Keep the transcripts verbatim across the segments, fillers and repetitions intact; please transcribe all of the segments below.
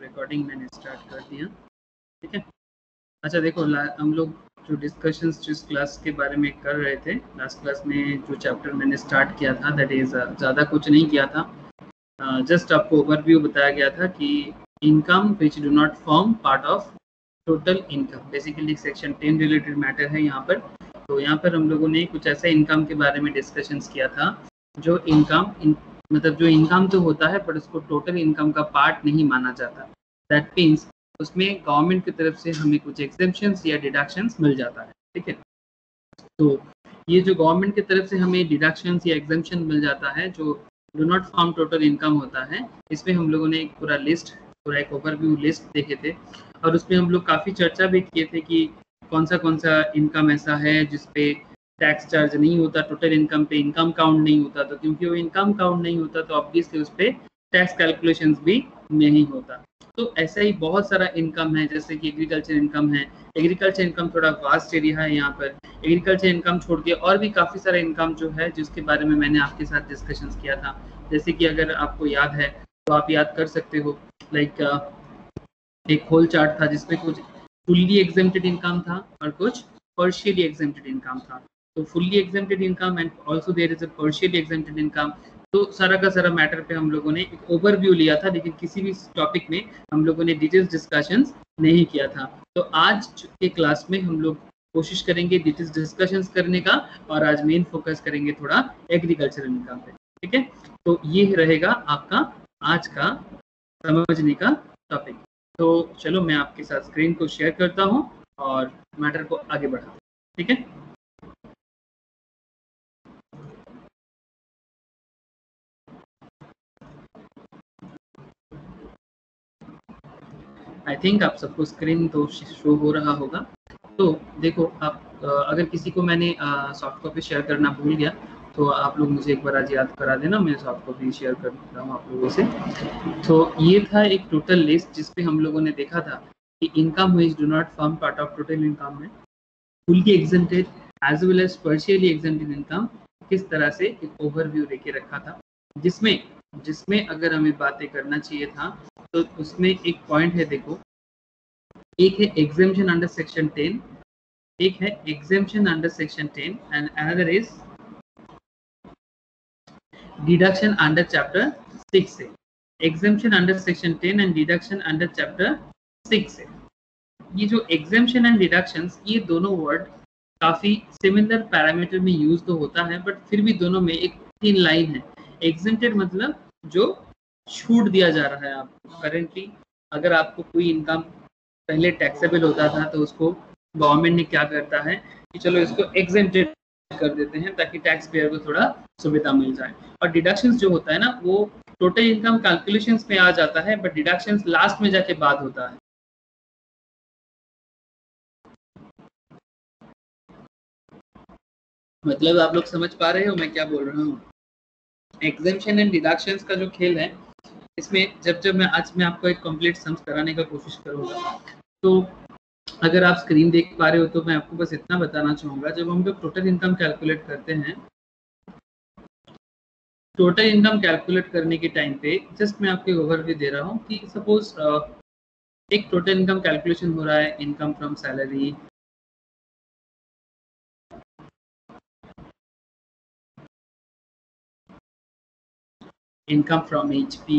Recording मैंने start कर दिया, ठीक है। अच्छा देखो, हम लोग जो डिस्कशंस जिस क्लास के बारे में कर रहे थे, लास्ट क्लास में जो चैप्टर मैंने स्टार्ट किया था, दैट इज़ ज़्यादा कुछ नहीं किया था, जस्ट uh, आपको ओवरव्यू बताया गया था कि income which do not form part of total income, basically section ten related matter है यहाँ पर। तो यहाँ पर हम लोगों ने कुछ ऐसे इनकम के बारे में डिस्कशंस किया था जो इनकम इन, मतलब जो इनकम तो होता है पर उसको टोटल इनकम का पार्ट नहीं माना जाता। दैट मीन्स उसमें गवर्नमेंट की तरफ से हमें कुछ एग्जेम्पशंस या डिडक्शंस मिल जाता है, ठीक है। तो ये जो गवर्नमेंट की तरफ से हमें डिडक्शंस या एग्जेम्पशन मिल जाता है जो do not form total income होता है, इसमें हम लोगों ने एक पूरा लिस्ट, पूरा एक ओवरव्यू लिस्ट देखे थे और उसमें हम लोग काफ़ी चर्चा भी किए थे कि कौन सा कौन सा इनकम ऐसा है जिसपे टैक्स चार्ज नहीं होता, टोटल इनकम पे इनकम काउंट नहीं होता। तो क्योंकि वो इनकम काउंट नहीं होता तो ऑब्वियसली उस पर टैक्स कैलकुलेशंस भी नहीं होता। तो ऐसा ही बहुत सारा इनकम है, जैसे कि एग्रीकल्चर इनकम है। एग्रीकल्चर इनकम थोड़ा वास्ट एरिया है यहाँ पर। एग्रीकल्चर इनकम छोड़ के और भी काफ़ी सारा इनकम जो है जिसके बारे में मैंने आपके साथ डिस्कशंस किया था, जैसे कि अगर आपको याद है तो आप याद कर सकते हो, लाइक एक होल चार्ट था जिसमें कुछ फुल्ली एग्जेम्प्टेड इनकम था और कुछ partially exempted इनकम था। तो fully exempted income and also there is a partially exempted income. तो सारा का सारा मैटर पे हम लोगों ने एक ओवरव्यू लिया था, लेकिन किसी भी टॉपिक में हम लोगों ने डिटेल्स डिस्कशंस नहीं किया था। तो आज के क्लास में हम लोग कोशिश करेंगे डिटेल्स डिस्कशंस करने का और आज मेन फोकस करेंगे थोड़ा एग्रीकल्चर इनकम पे, ठीक है। तो ये रहेगा आपका आज का समझने का टॉपिक। तो चलो मैं आपके साथ स्क्रीन को शेयर करता हूँ और मैटर को आगे बढ़ाते हैं, ठीक है। आई थिंक आप सबको स्क्रीन तो शो हो रहा होगा। तो देखो, आप अगर किसी को मैंने सॉफ्ट कॉपी शेयर करना भूल गया तो आप लोग मुझे एक बार आज याद करा देना, मैं सॉफ्ट कॉपी शेयर कर रहा हूँ आप लोगों से। तो ये था एक टोटल लिस्ट जिसपे हम लोगों ने देखा था कि income which do not form part of total income में fully exempted as well as partially exempted income किस तरह से एक ओवरव्यू लेके रखा था, जिसमें जिसमें अगर हमें बातें करना चाहिए था तो उसमें एक पॉइंट है, देखो, एक है एग्जेम्पशन अंडर सेक्शन टेन, एक है exemption under section ten and another is deduction under chapter six है। Exemption under section ten and deduction under chapter six है। ये जो एग्जेम्पशन एंड डिडक्शंस, ये दोनों वर्ड काफी सिमिलर पैरामीटर में यूज तो होता है, बट फिर भी दोनों में एक तीन लाइन है। एग्जेम्प्टेड मतलब जो छूट दिया जा रहा है आपको। करेंटली अगर आपको कोई इनकम पहले टैक्सेबल होता था तो उसको गवर्नमेंट ने क्या करता है कि चलो इसको एग्जेम्प्टेड कर देते हैं ताकि टैक्स पेयर को थोड़ा सुविधा मिल जाए। और डिडक्शंस जो होता है ना, वो टोटल इनकम कैलकुलेशंस में आ जाता है, बट डिडक्शंस लास्ट में जाके बाद होता है। मतलब आप लोग समझ पा रहे हो मैं क्या बोल रहा हूँ? एग्जेम्पशन एंड डिडक्शंस का जो खेल है, इसमें जब जब मैं आज मैं आपको एक कंप्लीट सम्स कराने का कोशिश करूँगा, तो अगर आप स्क्रीन देख पा रहे हो तो मैं आपको बस इतना बताना चाहूँगा, जब हम लोग टोटल इनकम कैलकुलेट करते हैं, टोटल इनकम कैलकुलेट करने के टाइम पे जस्ट मैं आपको ओवरव्यू दे रहा हूँ कि सपोज एक टोटल इनकम कैलकुलेशन हो रहा है, income from salary, income from H P,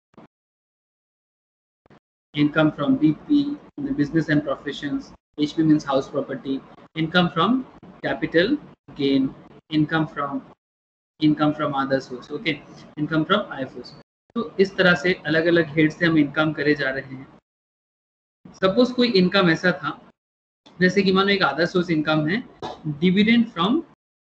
income from B P, the business and professions. H P means house property. Income from capital gain. Income from income from other source. Okay, income from I F O S. तो इस तरह से अलग अलग head से हम income करे जा रहे हैं। सपोज कोई इनकम ऐसा था, जैसे कि मानो एक अदर सोर्स इनकम है, डिविडेंड फ्रॉम,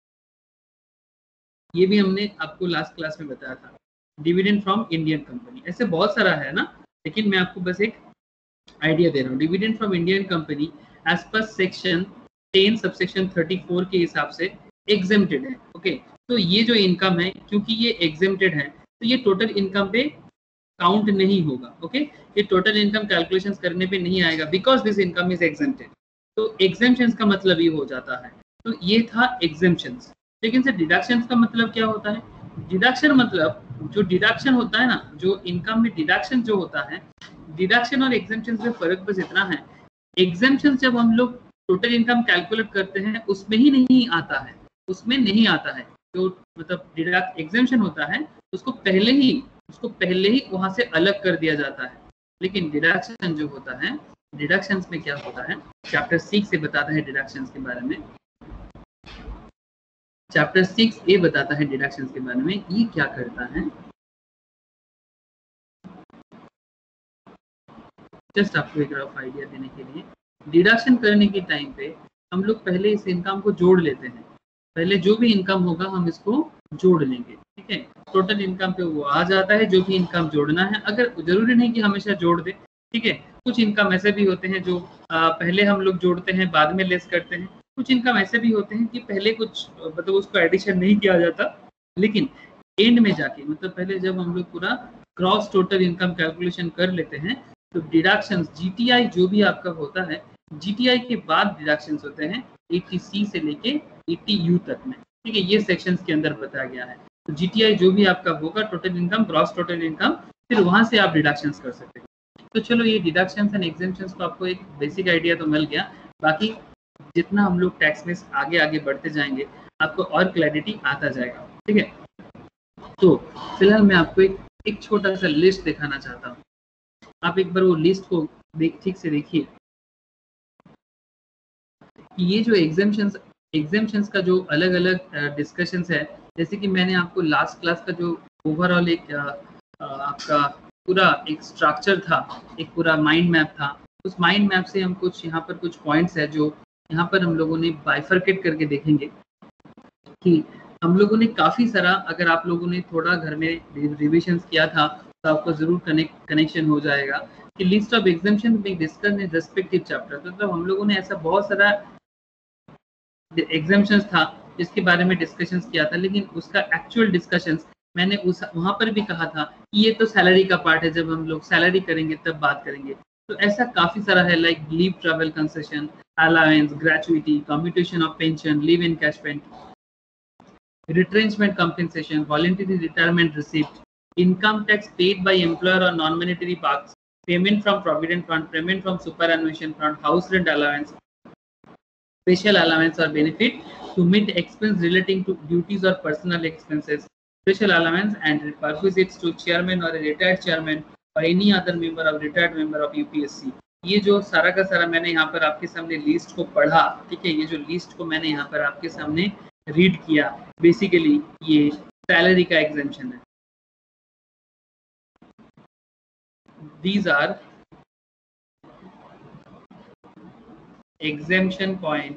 ये भी हमने आपको लास्ट क्लास में बताया था, डिविडेंड फ्रॉम इंडियन कंपनी। ऐसे बहुत सारा है ना, लेकिन मैं आपको बस एक आइडिया दे रहा हूँ। Dividend from Indian company as per section ten subsection thirty four के हिसाब से एग्जेम्प्टेड है। ओके, तो ये जो इनकम है, क्योंकि ये एग्जेम्प्टेड है तो ये टोटल इनकम पे काउंट नहीं होगा। ओके, ये टोटल इनकम कैलकुलेशंस करने पे नहीं आएगा because this income is exempted. तो एग्जेम्पशंस का मतलब ये हो जाता है। तो ये था एग्जेम्पशंस। लेकिन सर डिडक्शंस का मतलब क्या होता है? डिडक्शन मतलब जो डिडक्शन होता है ना, जो इनकम में डिडक्शन जो होता है डिडक्शन और एग्जेम्पशन में फर्क बस इतना है, एग्जेम्पशन जब हम लोग टोटल इनकम कैलकुलेट करते हैं उसमें ही नहीं आता है, उसमें नहीं आता है जो मतलब डिडक्ट एग्जेम्पशन होता है उसको पहले ही उसको पहले ही वहां से अलग कर दिया जाता है। लेकिन डिडक्शन जो होता है, डिडक्शंस में क्या होता है, चैप्टर सिक्स से बताता है डिडक्शंस के बारे में, चैप्टर सिक्स ए बताता है डिडक्शंस के बारे में। ये क्या करता है, जस्ट आपको एक रफ आइडिया देने के लिए, डिडक्शन करने के टाइम पे हम लोग पहले इस इनकम को जोड़ लेते हैं, पहले जो भी इनकम होगा हम इसको जोड़ लेंगे, ठीक है। टोटल इनकम पे वो आ जाता है जो भी इनकम जोड़ना है, अगर जरूरी नहीं कि हमेशा जोड़ दे, ठीक है। कुछ इनकम ऐसे भी होते हैं जो आ, पहले हम लोग जोड़ते हैं बाद में लेस करते हैं, कुछ इनकम ऐसे भी होते हैं कि पहले कुछ मतलब उसको एडिशन नहीं किया जाता, लेकिन एंड में जाके मतलब पहले जब हम लोग पूरा क्रॉस टोटल इनकम कैलकुलेशन कर लेते हैं तो डिडक्शंस जीटीआई जो भी आपका होता है, जीटीआई के बाद डिडक्शंस होते हैं एटी सी से लेके एटी यू तक में, ठीक है। ये सेक्शंस के अंदर बताया गया है। तो जीटीआई जो भी आपका होगा total income, gross total income, फिर वहां से आप डिडक्शंस कर सकते हैं। तो चलो ये डिडक्शंस एंड एग्जेम्पशंस को आपको एक बेसिक आइडिया तो मिल गया, बाकी जितना हम लोग टैक्स में आगे आगे बढ़ते जाएंगे आपको और क्लैरिटी आता जाएगा, ठीक है। तो फिलहाल मैं आपको एक एक छोटा सा लिस्ट दिखाना चाहता हूँ, आप एक बार वो लिस्ट को देख ठीक से देखिए कि ये जो एग्जेम्पशंस एग्जेम्पशंस का जो अलग अलग डिस्कशंस है, जैसे कि मैंने आपको लास्ट क्लास का जो ओवरऑल एक आ, आ, आपका पूरा एक स्ट्रक्चर था, एक पूरा माइंड मैप था, उस माइंड मैप से हम कुछ यहाँ पर कुछ पॉइंट्स है जो यहाँ पर हम लोगों ने बाइफरकेट करके देखेंगे कि हम लोगों ने काफ़ी सारा, अगर आप लोगों ने थोड़ा घर में रिविजन्स किया था तो आपको जरूर कनेक्ट कनेक्शन हो जाएगा कि लिस्ट ऑफ एग्जेम्पशन में डिस्कस इन रेस्पेक्टिव चैप्टर, मतलब हम लोगों ने ऐसा बहुत सारा एग्जाम्पशंस था जिसके बारे में डिस्कशंस किया था, लेकिन उसका एक्चुअल डिस्कशंस मैंने उस वहां पर भी कहा था कि ये तो सैलरी का पार्ट है, जब हम लोग सैलरी करेंगे तब बात करेंगे। तो ऐसा काफी सारा है, like leave travel concession, allowance, gratuity, commutation of pension, leave encashment, retrenchment compensation, voluntary retirement receipt, income tax paid by employer on non-monetary parts, payment from provident fund, payment from superannuation fund, house rent allowance, special allowance or benefit to meet expense relating to duties or personal expenses, special allowance and perquisites to chairman or a retired chairman or any other member of retired member of U P S C। ये जो सारा का सारा मैंने यहाँ पर आपके सामने लिस्ट को पढ़ा, ठीक है, ये जो लिस्ट को मैंने यहाँ पर आपके सामने रीड किया, बेसिकली ये सैलरी का एग्जेम्पशन है। These are exemption point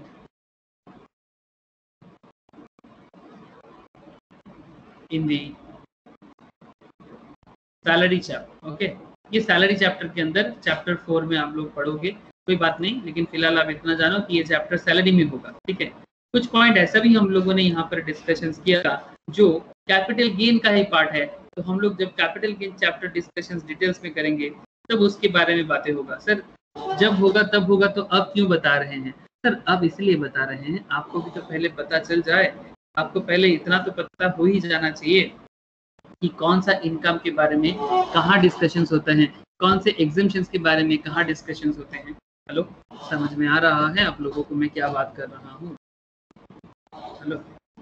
in the salary chapter, okay. ये सैलरी चैप्टर के अंदर चैप्टर फोर में आप लोग पढ़ोगे, कोई बात नहीं, लेकिन फिलहाल आप इतना जानो कि ये चैप्टर सैलरी में होगा, ठीक है। कुछ पॉइंट ऐसा भी हम लोगों ने यहाँ पर डिस्कशन किया था जो कैपिटल गेन का ही पार्ट है, तो हम लोग जब capital gain chapter discussion details में करेंगे तब उसके बारे में बातें होगा। सर जब होगा तब होगा, तो अब क्यों बता रहे हैं? सर अब इसलिए बता रहे हैं, आपको भी तो पहले पता चल जाए, आपको पहले इतना तो पता हो ही जाना चाहिए कि कौन सा इनकम के बारे में कहाँ डिस्कशंस होते हैं, कौन से एग्जेम्पशंस के बारे में कहाँ डिस्कशंस होते हैं। हेलो, समझ में आ रहा है आप लोगों को मैं क्या बात कर रहा हूँ? हेलो,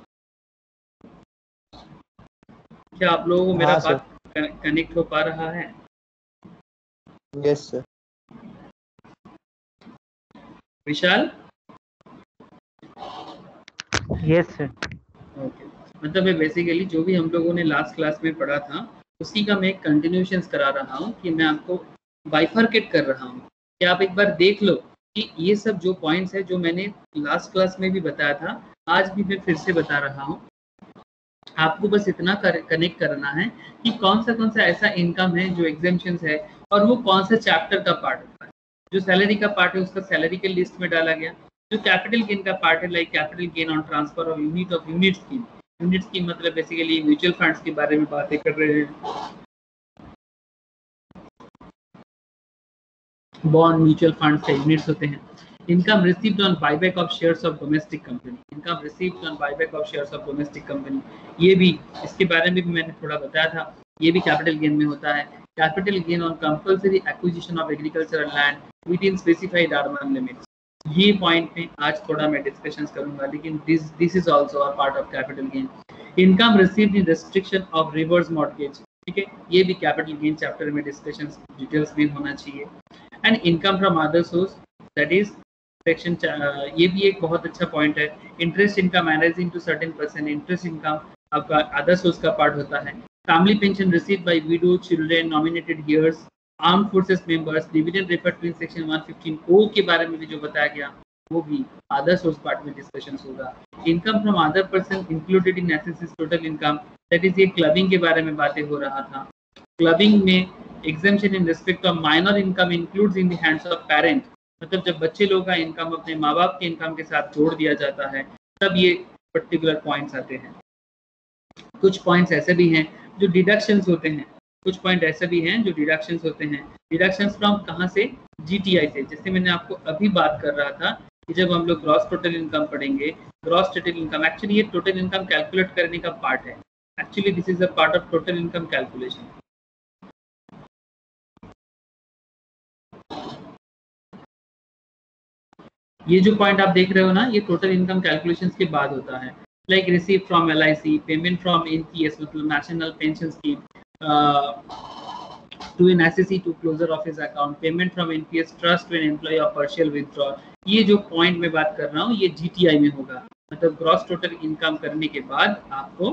क्या आप लोगों को मेरा हाँ, बात कनेक्ट हो पा रहा है? Yes sir. Vishal? Yes sir. Okay, मतलब बेसिकली जो भी हम लोगों ने लास्ट क्लास में पढ़ा था उसी का मैं कंटिन्यूशन करा रहा हूँ कि मैं आपको बाइफरकेट कर रहा हूँ कि आप एक बार देख लो कि ये सब जो पॉइंट्स है जो मैंने लास्ट क्लास में भी बताया था, आज भी मैं फिर से बता रहा हूँ। आपको बस इतना कर, कनेक्ट करना है कि कौन सा कौन सा ऐसा इनकम है जो एग्जेम्पशंस है और वो कौन सा चैप्टर का पार्ट होता है। जो सैलरी का पार्ट है उसका सैलरी के लिस्ट में डाला गया, जो कैपिटल गेन का पार्ट है like capital gain on transfer of unit of unit scheme, unit scheme मतलब बेसिकली म्यूचुअल फंड्स के बारे में बातें कर रहे हैं, बॉन्ड म्यूचुअल फंड्स के यूनिट्स होते हैं। Income received on buyback of shares of domestic company, income received on buyback of shares of domestic company, ये भी इसके बारे में भी मैंने थोड़ा बताया था। ये भी कैपिटल गेन में होता है। Capital gain on compulsory acquisition of agricultural land with in specified urban limits, ये पॉइंट में आज थोड़ा मैं डिस्कशन करूंगा, लेकिन this this is also a part of capital gain. Income received in restriction of reverse mortgage, ठीक है, ये भी कैपिटल गेन चैप्टर में डिस्कशन डिटेल्स में होना चाहिए। And income from other source, that is section, ये भी एक बहुत अच्छा पॉइंट है। Interest income managing to certain percent, interest income आपका अदर सोर्स का पार्ट होता है। Family pension receive by widow children nominated heirs, arm forces members, dividend refer to section one fifteen O के बारे में भी जो बताया गया वो भी अदर सोर्स पार्ट में डिस्कशन होगा। Income from other person included in SSC total income, that is ये क्लबिंग के बारे में बातें हो रहा था। क्लबिंग में exemption in respect of minor income includes in the hands of parent, मतलब जब बच्चे लोग का इनकम अपने माँ बाप के इनकम के साथ जोड़ दिया जाता है तब ये पर्टिकुलर पॉइंट्स आते हैं। कुछ पॉइंट्स ऐसे भी हैं जो डिडक्शंस होते हैं, कुछ पॉइंट ऐसे भी हैं जो डिडक्शंस होते हैं। डिडक्शंस फ्रॉम कहाँ से? जीटीआई से। जैसे मैंने आपको अभी बात कर रहा था कि जब हम लोग ग्रॉस टोटल इनकम पढ़ेंगे, ग्रॉस टोटल इनकम एक्चुअली ये टोटल इनकम कैलकुलेट करने का पार्ट है। Actually this is a part of total income calculation. ये जो पॉइंट आप देख रहे हो ना, ये टोटल इनकम कैलकुलेशन के बाद होता है। Like receive from L I C, payment from N P S मतलब national pension scheme, to an S S C to closure of his account, payment from N P S trust to an employee of partial withdrawal। ये जो point में बात कर रहा हूँ ये G T I में होगा, मतलब ग्रॉस टोटल इनकम करने के बाद आपको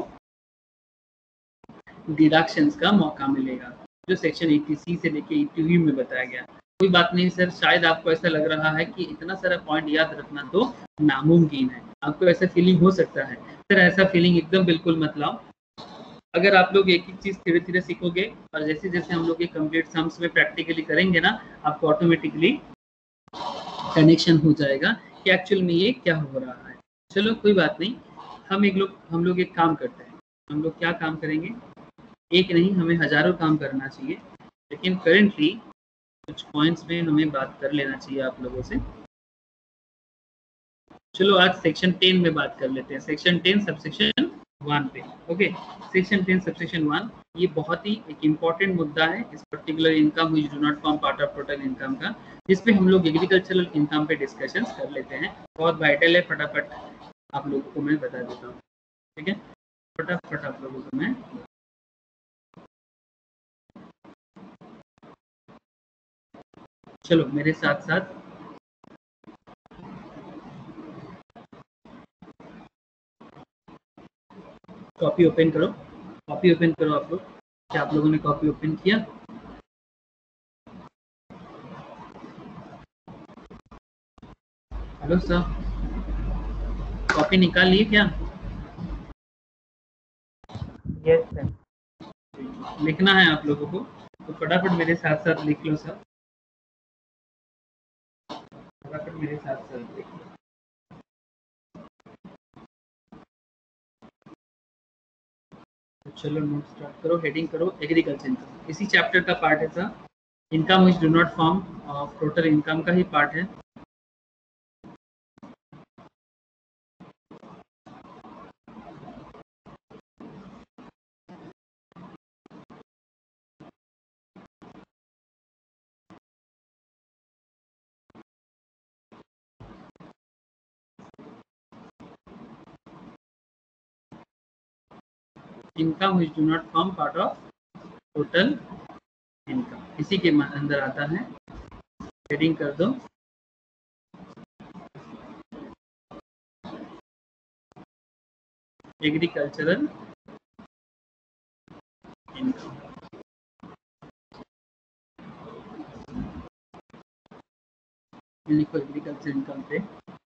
डिडक्शंस का मौका मिलेगा, जो सेक्शन अस्सी सी से लेके अस्सी में बताया गया। कोई बात नहीं सर, शायद आपको ऐसा लग रहा है कि इतना सारा पॉइंट याद रखना तो नामुमकिन है, आपको ऐसा फीलिंग हो सकता है। सर ऐसा फीलिंग एकदम बिल्कुल मत लाओ। अगर आप लोग एक एक चीज धीरे धीरे सीखोगे और जैसे जैसे हम लोग ये कंप्लीट सम्स में प्रैक्टिकली करेंगे ना, आपको ऑटोमेटिकली कनेक्शन हो जाएगा कि एक्चुअल में ये क्या हो रहा है। चलो कोई बात नहीं, हम एक लोग हम लोग एक काम करते हैं। हम लोग क्या काम करेंगे? एक नहीं, हमें हजारों काम करना चाहिए, लेकिन करेंटली कुछ पॉइंट्स में हमें बात कर लेना चाहिए आप लोगों से। चलो आज सेक्शन टेन में बात कर लेते हैं। सेक्शन टेन सबसेक्शन वन पे। Okay, section ten subsection one, ये बहुत ही एक इम्पॉर्टेंट मुद्दा है इस particular income which do not form part of total income का, जिसपे हम लोग एग्रीकल्चरल इनकम पे डिस्कशन कर लेते हैं। बहुत वाइटल है, फटाफट आप लोगों को मैं बता देता हूँ, ठीक है, फटाफट आप लोगों को मैं चलो मेरे साथ साथ कॉपी ओपन करो, कॉपी ओपन करो आप लोग। क्या आप लोगों ने कॉपी ओपन किया? हेलो सर, कॉपी निकाल लिए क्या? Yes sir. लिखना है आप लोगों को, तो फटाफट मेरे साथ साथ लिख लो सर, फटाफट मेरे साथ साथ लिख लो। चलो नोट स्टार्ट करो, हेडिंग करो एग्रीकल्चर इनकम, इसी चैप्टर का पार्ट है sir. Income which do not form of total income का ही पार्ट है। Income which do not form part of total income, इसी के अंदर आता है। हेडिंग कर दो एग्रीकल्चरल इनकम। लिखो एग्रीकल्चर इनकम पे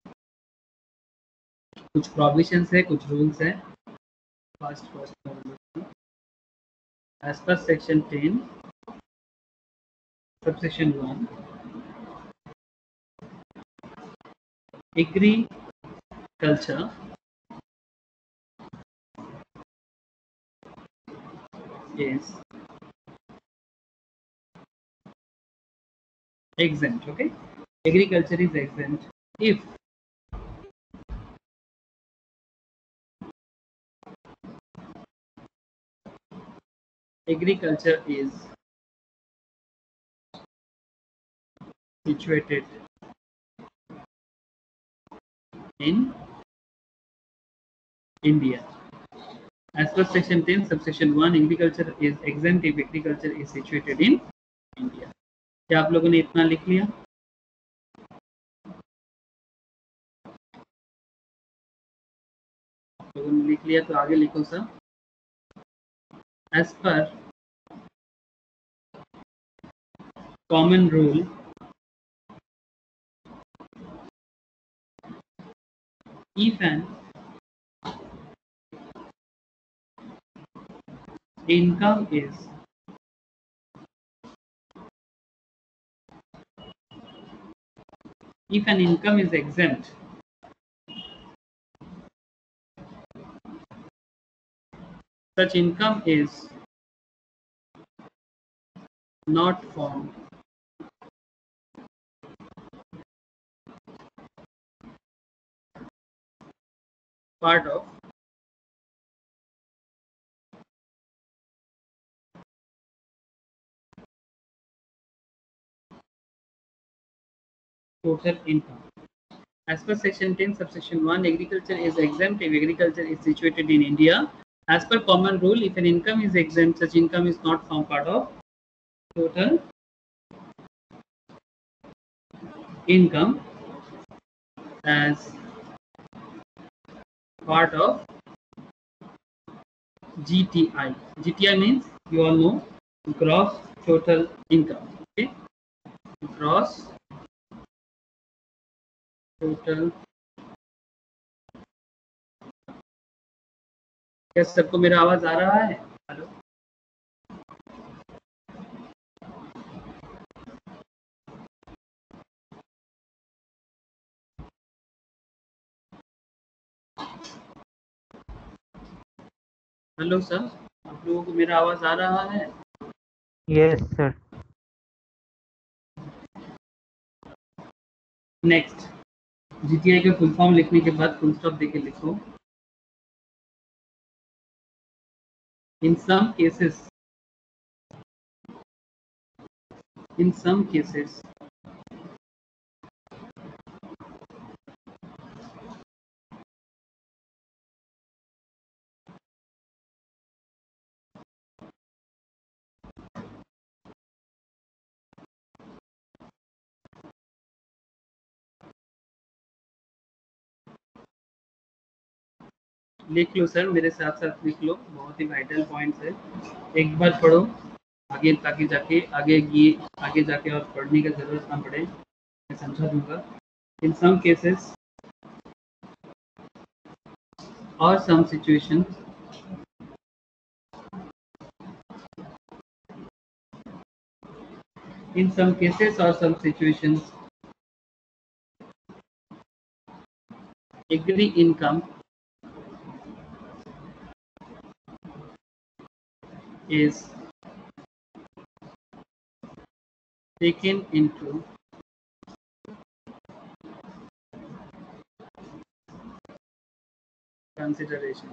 कुछ प्रोविजंस है, कुछ रूल्स है। First first as per section ten subsection one, agriculture is exempt. Okay, agriculture is exempt if agriculture is situated in India. As per section ten, subsection one, agriculture is exempt if agriculture is situated in India. क्या आप लोगों ने इतना लिख लिया? लोगों ने लिख लिया तो आगे लिखो sir. As per common rule, if an income is if an income is exempt, such income is not formed part of total income. As per section ten, subsection one, agriculture is exempt if agriculture is situated in India. As per common rule, if an income is exempt, such income is not formed part of total income as part of G T I. G T I means, you all know, gross total income. Okay, gross total. क्या सबको मेरा आवाज आ रहा है? Hello, hello sir, आप लोगों को मेरा आवाज आ रहा है? Yes sir. नेक्स्ट, जीटीआई का फुल फॉर्म लिखने के बाद फुल स्टॉप देके लिखो. In some cases, in some cases, लिख लो सर, मेरे साथ साथ लिख लो, बहुत ही वाइटल पॉइंट्स है. एक बार पढ़ो आगे, ताकि जाके आगे ये आगे जाके और पढ़ने की जरूरत ना पड़े, मैं समझा दूंगा. इन सम केसेस और some situation, in some cases or some situations, agri income is taken into consideration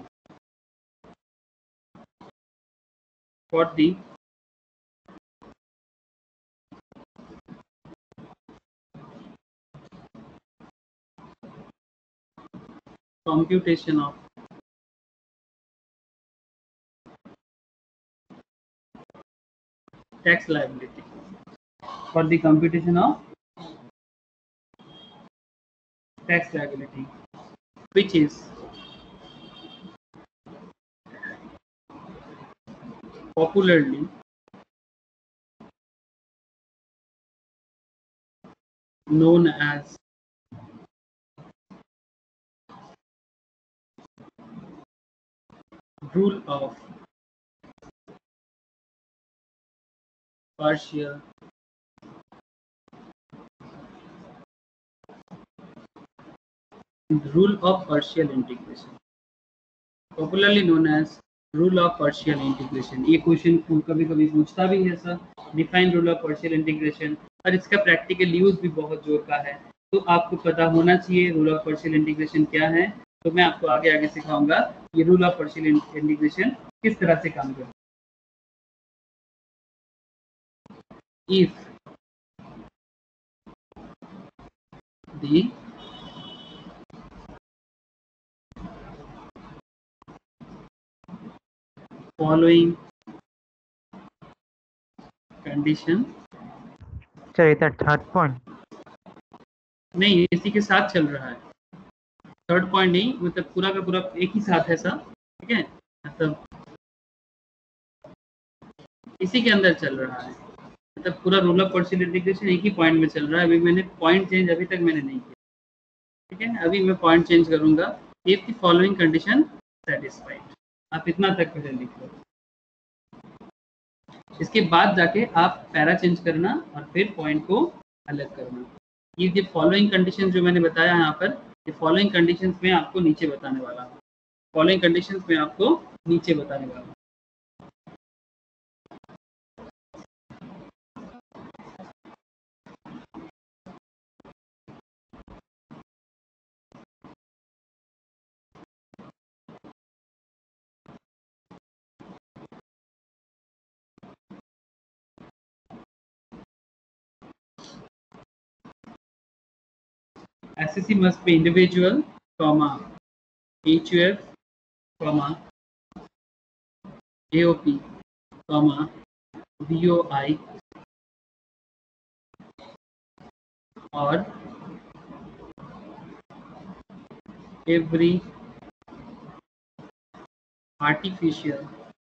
for the computation of tax liability, for the computation of tax liability, which is popularly known as rule of partial rule of partial integration, popularly known as rule of partial integration. ये question कभी कभी पूछता भी है sir, define rule of partial integration, और इसका practical use भी बहुत जोर का है. तो आपको पता होना चाहिए रूल ऑफ पार्शियल इंटीग्रेशन क्या है. तो मैं आपको आगे आगे सिखाऊंगा ये रूल ऑफ पार्शियल इंटीग्रेशन किस तरह से काम करता है. if the following condition, sir इधर थर्ड पॉइंट नहीं इसी के साथ चल रहा है, थर्ड पॉइंट नहीं, मतलब पूरा का पूरा एक ही साथ है सब, ठीक है, मतलब इसी के अंदर चल रहा है, मतलब पूरा रूल ऑफ पार्शियल इंटीग्रेशन एक ही पॉइंट में चल रहा है। अभी मैंने पॉइंट चेंज अभी तक मैंने नहीं किया, ठीक है, अभी मैं पॉइंट चेंज करूंगा। If the following condition satisfied, आप इतना तक पहले लिख लो, इसके बाद जाके आप पैरा चेंज करना और फिर पॉइंट को अलग करना। ये जो फॉलोइंग कंडीशन जो मैंने बताया यहाँ पर, ये फॉलोइंग कंडीशंस में आपको नीचे बताने वाला हूँ, फॉलोइंग कंडीशंस में आपको नीचे बताने वाला हूँ। S S C must be individual, comma, H U F, comma, A O P, comma, V O I, or every artificial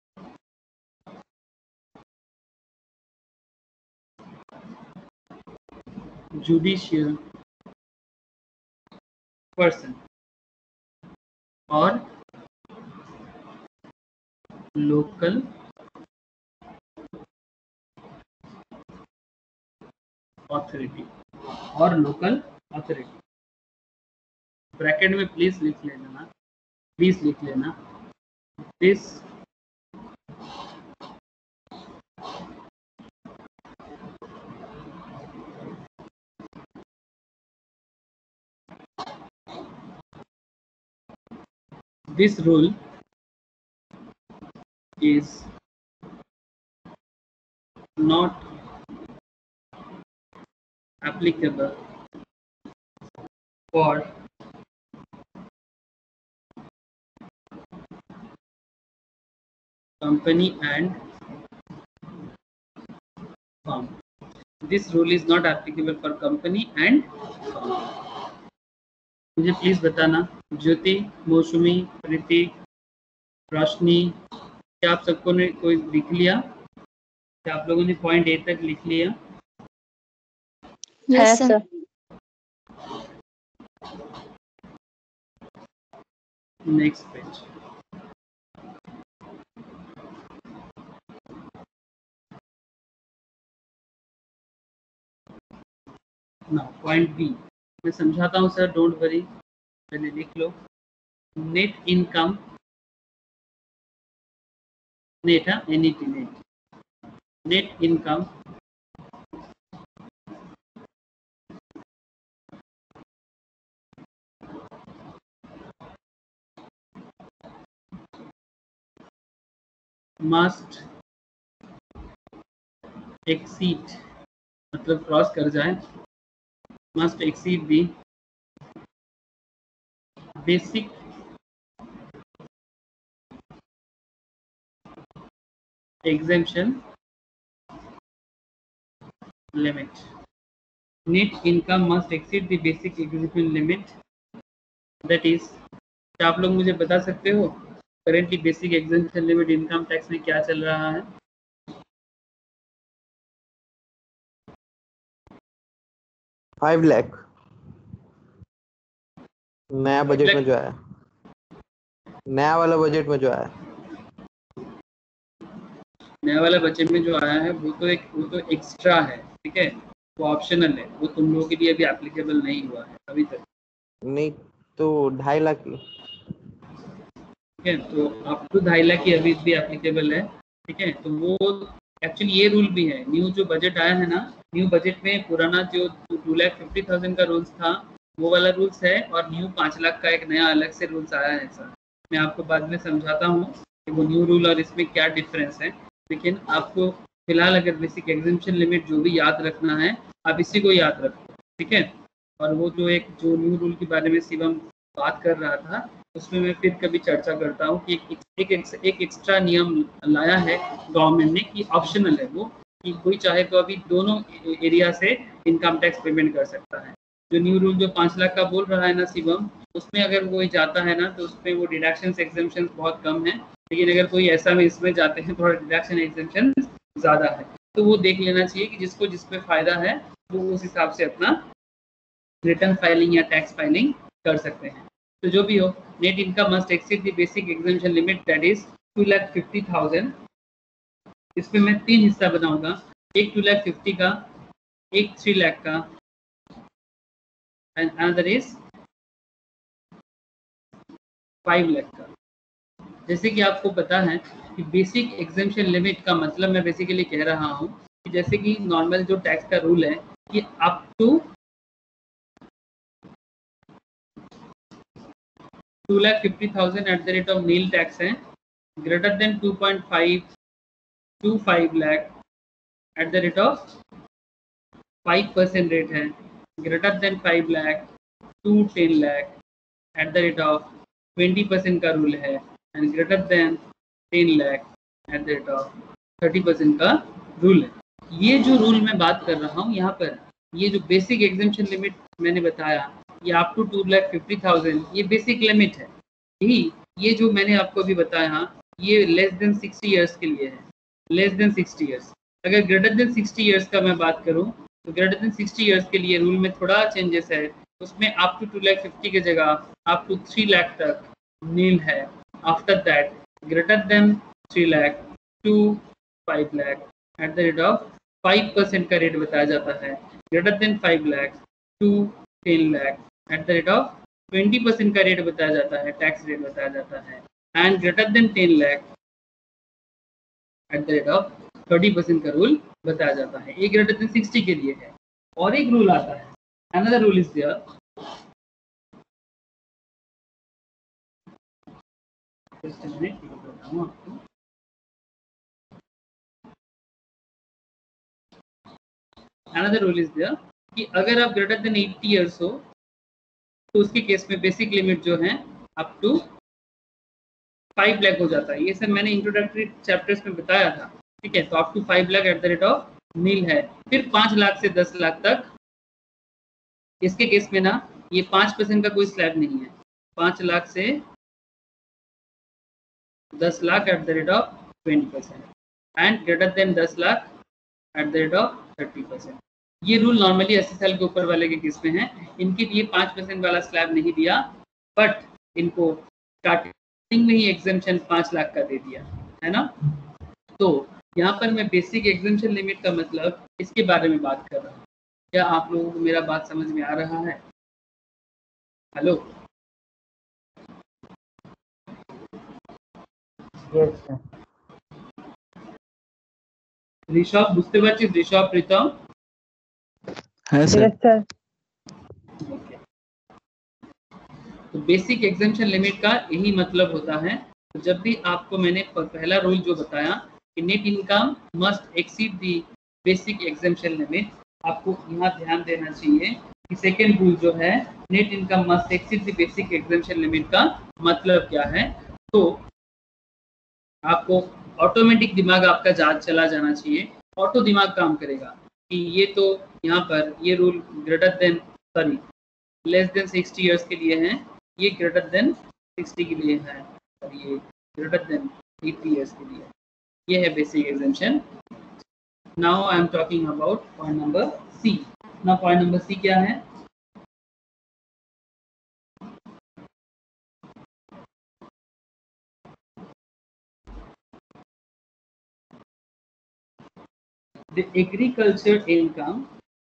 judicial person or local authority और लोकल अथॉरिटी, ब्रैकेट में please लिख लेना ना, प्लीज लिख लेना this this rule is not applicable for company and firm. This rule is not applicable for company and firm. मुझे please बताना, ज्योति, मौसमी, प्रीति, रोशनी, क्या आप सबको ने कोई लिख लिया? क्या आप लोगों ने पॉइंट ए तक लिख लिया? Yes sir. Next page. ना पॉइंट बी मैं समझाता हूँ सर, डोंट वरी, पहले लिख लो। नेट इनकम, नेट है N E T, net net income must exceed, मतलब क्रॉस कर जाए, must exceed the basic exemption limit. Net income must exceed the basic exemption limit. That is, क्या आप लोग मुझे बता सकते हो currently basic exemption limit income tax में क्या चल रहा है? फाइव लाख नया बजट में जो आया, नया वाला बजट में जो आया, नया वाला बजट में जो आया है वो तो एक वो तो एक्स्ट्रा है, ठीक है, वो ऑप्शनल है, वो तुम लोगों के लिए अभी एप्लीकेबल नहीं हुआ है अभी तक। नहीं तो ढाई लाख की, ठीक है, तो अप टू ढाई लाख की अभी भी एप्लीकेबल है, ठीक है। तो वो एक्चुअली ये रूल भी है, न्यू जो बजट आया है ना, न्यू बजट में पुराना जो टू लाख फिफ्टी थाउजेंड का रूल्स था वो वाला रूल्स है, और न्यू पाँच लाख का एक नया अलग से रूल्स आया है सर। मैं आपको बाद में समझाता हूँ कि वो न्यू रूल और इसमें क्या डिफरेंस है, लेकिन आपको फिलहाल अगर बेसिक एग्जामिशन लिमिट जो भी याद रखना है आप इसी को याद रखो, ठीक है। और वो जो एक जो न्यू रूल के बारे में शिवम बात कर रहा था उसमें मैं फिर कभी चर्चा करता हूँ कि एक एक, एक, एक एक्स्ट्रा नियम लाया है गवर्नमेंट ने कि ऑप्शनल है वो, कि कोई चाहे तो अभी दोनों एरिया से इनकम टैक्स पेमेंट कर सकता है। जो न्यू रूल जो पाँच लाख का बोल रहा है ना शिवम, उसमें अगर कोई जाता है ना तो उसमें वो डिडक्शन एग्जाम्पशन बहुत कम है, लेकिन अगर कोई ऐसा में इसमें जाते हैं थोड़ा डिडक्शन एग्जाम्पशन ज़्यादा है, तो वो देख लेना चाहिए कि जिसको जिसमें फ़ायदा है वो उस हिसाब से अपना रिटर्न फाइलिंग या टैक्स फाइलिंग कर सकते हैं। तो जो भी हो, net income must exceed the basic exemption limit that is two lakh fifty thousand. इसमें मैं तीन हिस्सा बनाऊंगा, एक टू लाख फिफ्टी का, एक थ्री लाख का and another is five lakh का। जैसे कि आपको पता है कि बेसिक एग्जाम्पशन लिमिट का मतलब मैं बेसिकली कह रहा हूँ कि जैसे कि नॉर्मल जो टैक्स का रूल है कि up to two lakh fifty thousand at the rate of nil tax है, greater than two point five to five lakh at the rate of five percent rate है, greater than five lakh to ten lakh at the rate of twenty percent का rule है, and greater than ten lakh at the rate of thirty percent का rule है। ये जो rule मैं बात कर रहा हूँ यहाँ पर, ये जो बेसिक एग्जाम्पशन लिमिट मैंने बताया ये up to two lakh fifty thousand ये बेसिक लिमिट है। यही ये जो मैंने आपको अभी बताया ये लेस देन सिक्सटी ईयर्स के लिए है, लेस देन सिक्सटी ईयर्स। अगर ग्रेटर देन सिक्सटी ईयर्स का मैं बात करूँ तो ग्रेटर देन सिक्सटी ईयर्स के लिए रूल में थोड़ा चेंजेस है, उसमें up to two lakh fifty की जगह अप टू थ्री लाख तक नील है। After that greater than three lakh to five lakh at the rate of five percent का रेट बताया जाता है, greater than five lakh to ten lakh at the rate of twenty percent का rate बताया जाता है, टैक्स रेट बताया जाता है, and greater than ten lakh at the rate of thirty percent का रूल बताया जाता है। एक ग्रेटर देन सिक्सटी के लिए है। और एक रूल आता है, another rule is there, just a minute बताता हूं आपको। अनदर रूल इज देयर कि अगर आप ग्रेटर देन एट्टी ईयर्स हो तो उसके केस में बेसिक लिमिट जो है अप टू फाइव लाख हो जाता है। ये सब मैंने इंट्रोडक्टरी चैप्टर्स में बताया था, ठीक है। तो up to five lakh at the rate of nil है। फिर पाँच लाख से दस लाख तक, इसके केस में ना ये पाँच परसेंट का कोई स्लैब नहीं है, पाँच लाख से दस lakh at the rate of twenty percent and greater than दस lakh at the rate of thirty percent. ये रूल नॉर्मली अस्सी साल के ऊपर वाले के केस में है, इनके लिए पाँच परसेंट वाला स्लैब नहीं दिया, बट इनको स्टार्टिंग में ही एग्जाम्पशन पाँच लाख का दे दिया है ना। तो यहाँ पर मैं बेसिक एग्जाम्पशन लिमिट का मतलब इसके बारे में बात कर रहा हूँ। क्या आप लोगों को मेरा बात समझ में आ रहा है? Hello yes sir. ऋषभ बुझते पारছিস? ऋषभ प्रीतम है सर। Yes sir. तो बेसिक एग्जाम्पशन लिमिट का यही मतलब होता है। तो जब भी आपको मैंने पहला रूल जो बताया कि net income must exceed the basic exemption limit, आपको यहाँ ध्यान देना चाहिए कि सेकेंड रूल जो है net income must exceed the basic exemption limit का मतलब क्या है। तो आपको ऑटोमेटिक दिमाग आपका जा चला जाना चाहिए, ऑटो दिमाग काम करेगा कि ये तो यहाँ पर ये rule greater than sorry less than sixty years के लिए है, ये ग्रेटर देन सिक्सटी के लिए है, और ये ग्रेटर देन एटी ईयर्स के लिए। ये है basic exemption. Now I am talking about point number C. Now point number C क्या है? The agriculture income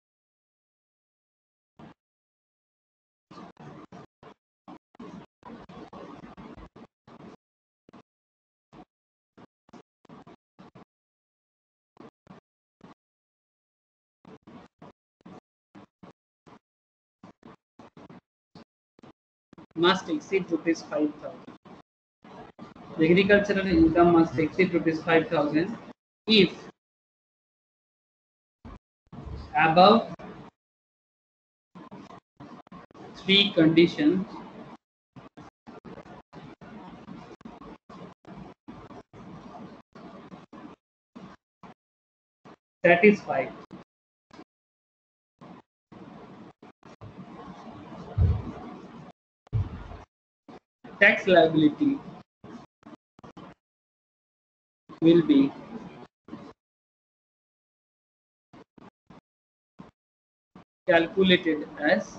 must exceed rupees five thousand. The agricultural income must exceed rupees five thousand if above three conditions satisfied, tax liability will be calculated as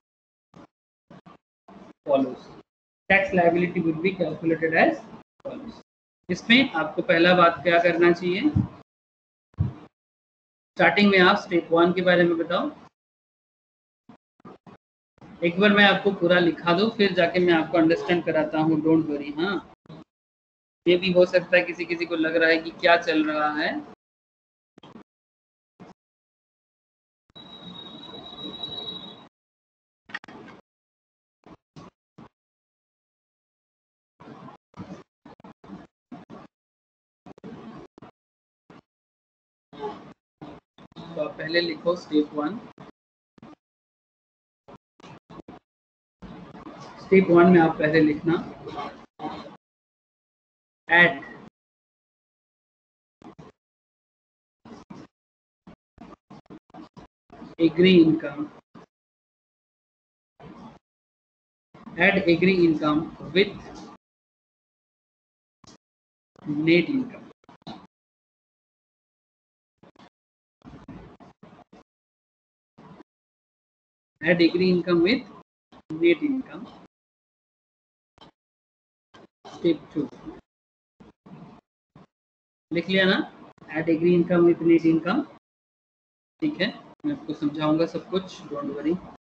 follows. Tax liability will be calculated as follows. इसमें आपको पहला बात क्या करना चाहिए, starting में आप step one के बारे में बताओ। एक बार मैं आपको पूरा लिखा दूं, फिर जाके मैं आपको अंडरस्टैंड कराता हूँ, डोंट वरी। हाँ, ये भी हो सकता है किसी किसी को लग रहा है कि क्या चल रहा है। तो आप पहले लिखो स्टेप वन। स्टेप वन में आप पहले लिखना add agri income, add agri income with net income. Add agree income with net income. Step two. लिख लिया ना, Add agree income with net income। ठीक है, मैं आपको समझाऊंगा सब कुछ, डोंट वरी।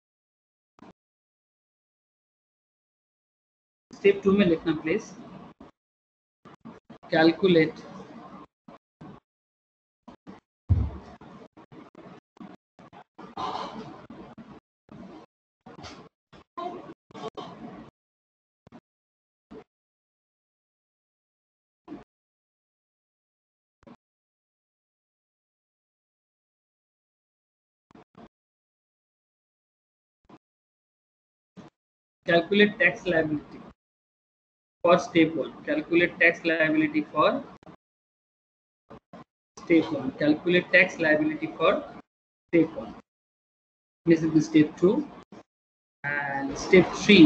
स्टेप टू में लिखना please, calculate calculate tax liability for step one. Calculate tax liability for step one. Calculate tax liability for step one. This is the step two. And step three,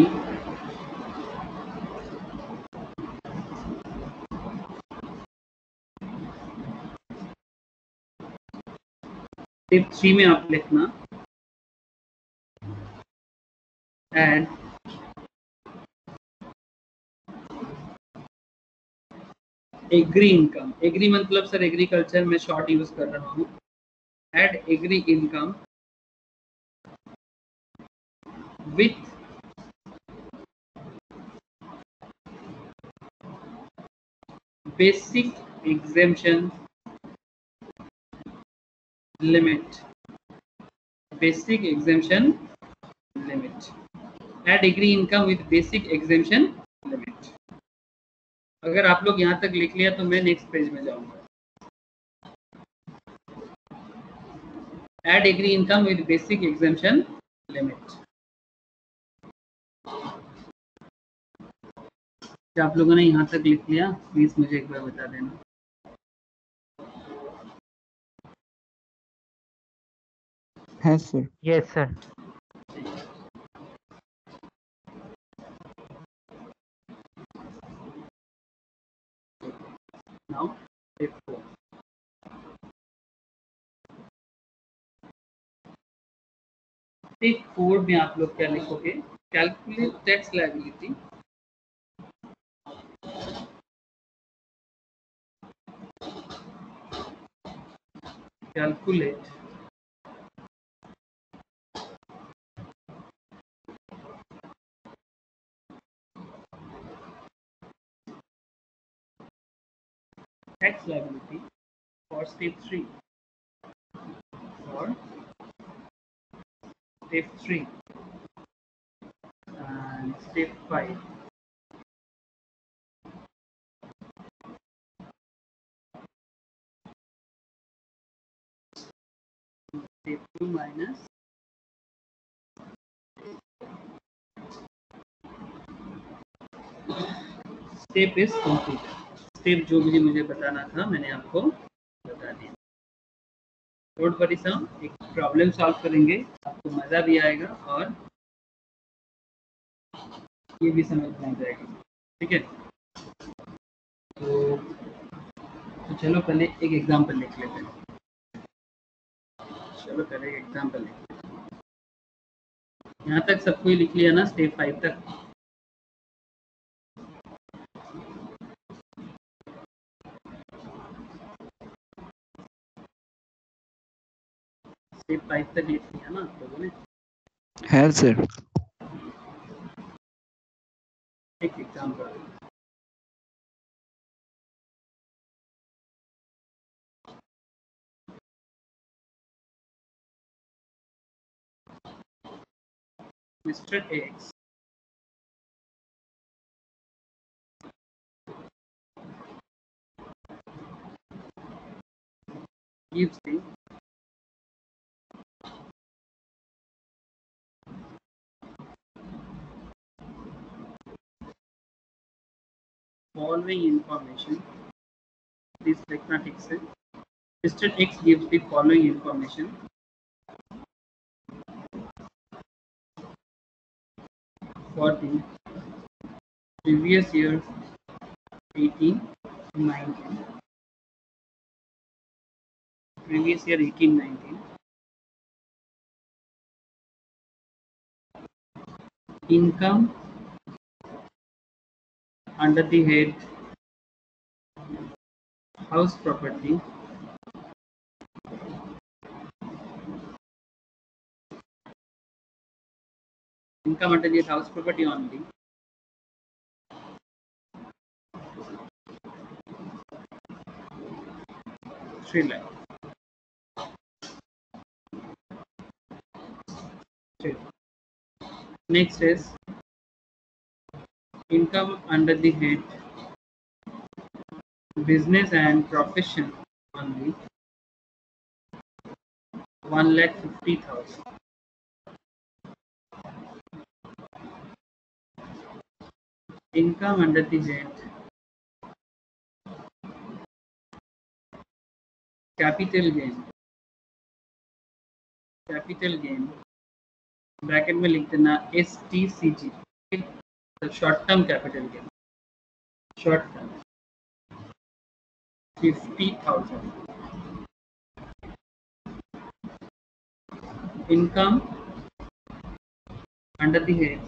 step three में आप लिखना add agri income. Agri मतलब sir agriculture में short use कर रहा हूँ। Add agri income with basic exemption limit, basic exemption limit. Add agri income with basic exemption limit. अगर आप लोग यहाँ तक लिख लिया तो मैं नेक्स्ट पेज में जाऊंगा। Add agri income with basic exemption limit. क्या आप लोगों ने यहाँ तक लिख लिया? प्लीज मुझे एक बार बता देना। है sir. Yes sir. Now step four. Step four में आप लोग क्या लिखोगे? Calculate tax liability calculate tax liability for step three. For step three and step five. step two minus step is complete. Step जो भी मुझे बताना था मैंने आपको बता दिया। डोंट वरी सम, एक प्रॉब्लम सॉल्व करेंगे, आपको मजा भी आएगा और ये भी समझ में आ जाएगा। ठीक है, तो, तो चलो पहले एक एग्जांपल लिख लेते हैं। चलो पहले एक एग्जांपल लिख लेते हैं। यहाँ तक सब कोई लिख लिया ना, स्टेप फाइव तक? स्टेप फाइव तक लिख लिया ना आप लोगों ने? है सर। एक example, Mister X gives the following information. Please लिखना ठीक से। Mister X gives the following information for the previous year eighteen to nineteen, previous year eighteen nineteen, income under the head house property income under the house property only three lakh. Next is income under the head business and profession only one lakh fifty thousand. Income under the head capital gain, capital gain bracket में लिख देना S T C G, short term capital gain, short term fifty thousand. Income under the head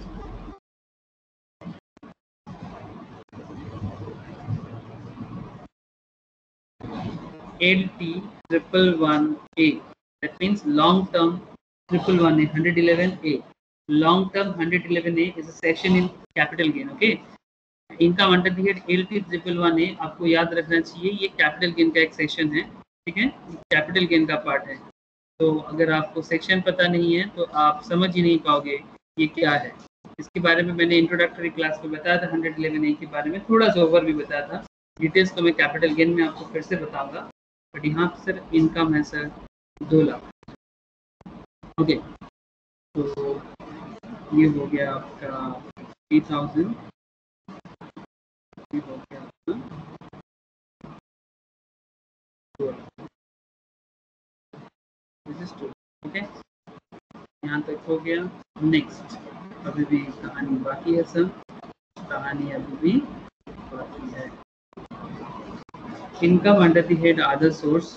L T triple one A, that means long term triple one A, one hundred eleven A. Long term one hundred eleven A is a section in capital gain. Okay, income under the head L T triple one A आपको याद रखना चाहिए, ये capital gain का एक section है. ठीक है, कैपिटल गेन का पार्ट है. तो अगर आपको सेक्शन पता नहीं है तो आप समझ ही नहीं पाओगे ये क्या है. इसके बारे में मैंने इंट्रोडक्टरी क्लास में बताया था, हंड्रेड इलेवन ए के बारे में थोड़ा सा ओवर भी बताया था. डिटेल्स तो मैं कैपिटल गेन में आपको फिर से बताऊंगा, बट यहाँ पर सर इनकम है सर दो लाख. ओके, तो ये हो गया आपका थ्री थाउजेंड, ये हो गया आपका दो लाख. ओके, यहाँ तक हो गया. नेक्स्ट, अभी भी कहानी बाकी है सर, कहानी अभी भी बाकी है. Income under the head other source,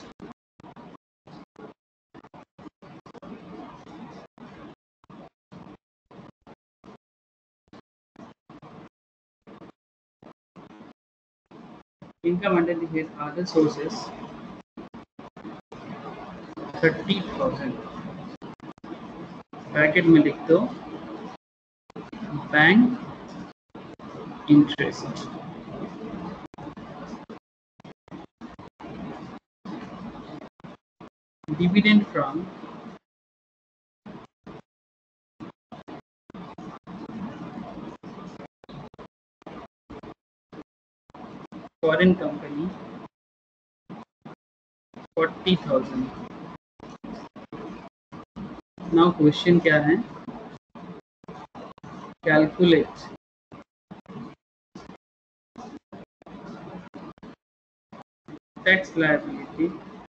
income under the head other sources thirty thousand. Bracket में लिख दो bank interest. Dividend from foreign company forty thousand. Now question क्या है, calculate tax liability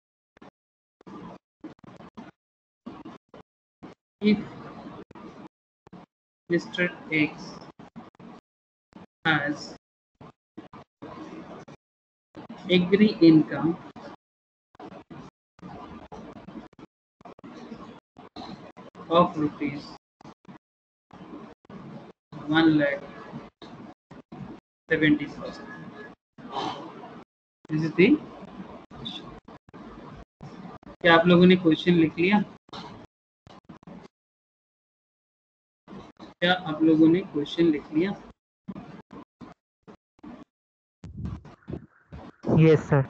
if Mister X has agri income of rupees one lakh seventy thousand. This is the क्या आप लोगों ने question लिख लिया? क्या आप लोगों ने क्वेश्चन लिख लिया? Yes sir.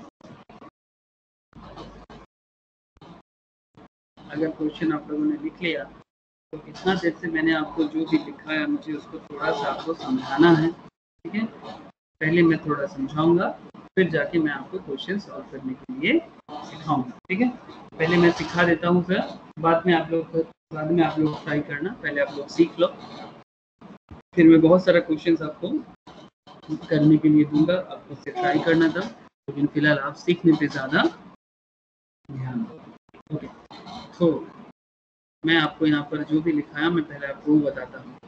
अगर क्वेश्चन आप लोगों ने लिख लिया तो इतना देर से मैंने आपको जो भी लिखा है मुझे उसको थोड़ा सा आपको समझाना है, ठीक है? पहले मैं थोड़ा समझाऊंगा, फिर जाके मैं आपको क्वेश्चन सॉल्व करने के लिए सिखाऊंगा, ठीक है? पहले मैं सिखा देता हूँ सर, बाद में आप लोग बाद में आप लोग ट्राई करना, पहले आप लोग सीख लो, फिर मैं बहुत सारा क्वेश्चन आपको करने के लिए दूंगा, आपको उससे ट्राई करना था, लेकिन फिलहाल आप सीखने पे ज़्यादा ध्यान दो। ओके, तो मैं आपको यहाँ पर जो भी लिखाया मैं पहले आपको वो बताता हूँ।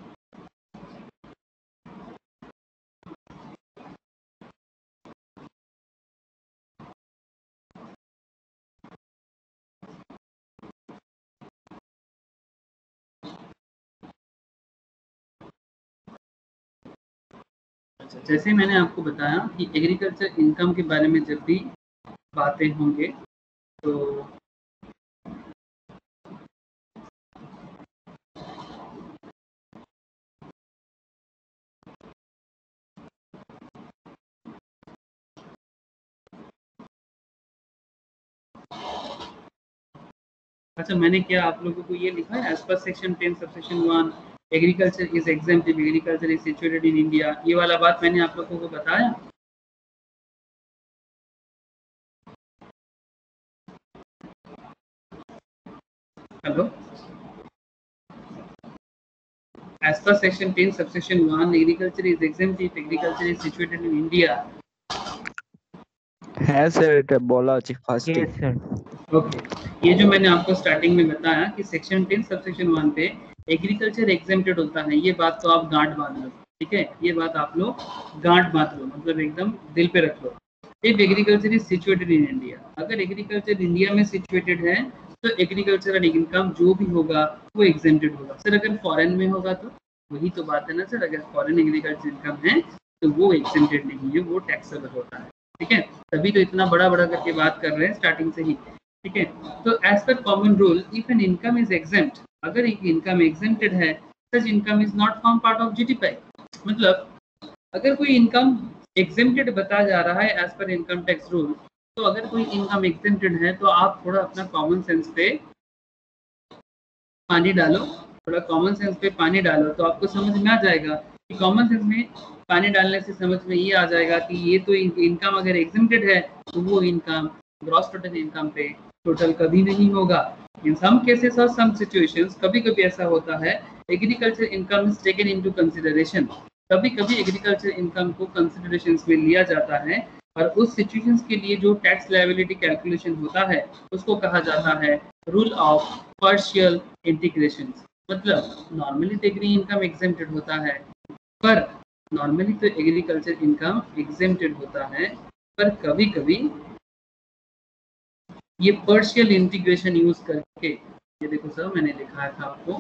अच्छा, जैसे मैंने आपको बताया कि एग्रीकल्चर इनकम के बारे में जब भी बातें होंगे तो अच्छा, मैंने क्या आप लोगों को ये लिखा है as per section ten subsection one agriculture is exempt, agriculture is situated in India, ये वाला बात मैंने आप लोगों को बताया? Hello, as per section ten subsection one agriculture is exempt if agriculture is situated in India. है सर, এটা বলা আছে ফার্স্টে। Yes sir. ओके, ये जो मैंने आपको स्टार्टिंग में बताया कि सेक्शन टेन सबसेक्शन वन पे एग्रीकल्चर एग्जेम्प्टेड होता है, ये बात तो आप गांठ बांध लो, ठीक है? ये बात आप लोग गांठ बांध लो, मतलब एकदम दिल पे रख लो। If agriculture is situated in India, अगर एग्रीकल्चर इंडिया में सिचुएटेड है तो एग्रीकल्चरल इनकम जो भी होगा वो एग्जेम्प्टेड होगा। सर अगर फॉरेन में होगा तो वही तो बात है ना सर, अगर फॉरेन एग्रीकल्चर इनकम है तो वो एग्जेम्प्टेड नहीं है, वो टैक्सेबल होता है, ठीक है? तभी तो इतना बड़ा बड़ा करके बात कर रहे हैं स्टार्टिंग से ही, ठीक है? तो as per common rule if an income is exempt, अगर एक इनकम एग्जेम्प्टेड है such income is not form part of GDP. मतलब अगर कोई इनकम एग्जेम्प्टेड बताया जा रहा है एज पर इनकम टैक्स रूल, तो अगर कोई इनकम एग्जेम्प्टेड है तो आप थोड़ा अपना कॉमन सेंस पे पानी डालो, थोड़ा कॉमन सेंस पे पानी डालो तो आपको समझ में आ जाएगा कि कॉमन सेंस में पानी डालने से समझ में ये आ जाएगा कि ये तो इनकम अगर एग्जेम्प्टेड है तो वो इनकम ग्रॉस टोटल इनकम पे टोटल कभी नहीं होगा। इन सम केसेस और सम सिचुएशंस कभी कभी ऐसा होता है agriculture income is taken into consideration, कभी कभी एग्रीकल्चर इनकम को कंसीडरेशन में लिया जाता है और उस सिचुएशंस के लिए जो टैक्स लायबिलिटी कैलकुलेशन होता है उसको कहा जाता है रूल ऑफ पार्शियल इंटीग्रेशन। मतलब नॉर्मली तो एग्री इनकम एग्जेम्प्टेड होता है, पर नॉर्मली तो एग्रीकल्चर इनकम एग्जेम्प्टेड होता है, पर कभी कभी ये पार्शियल इंटीग्रेशन यूज करके, ये देखो सर मैंने लिखा था आपको,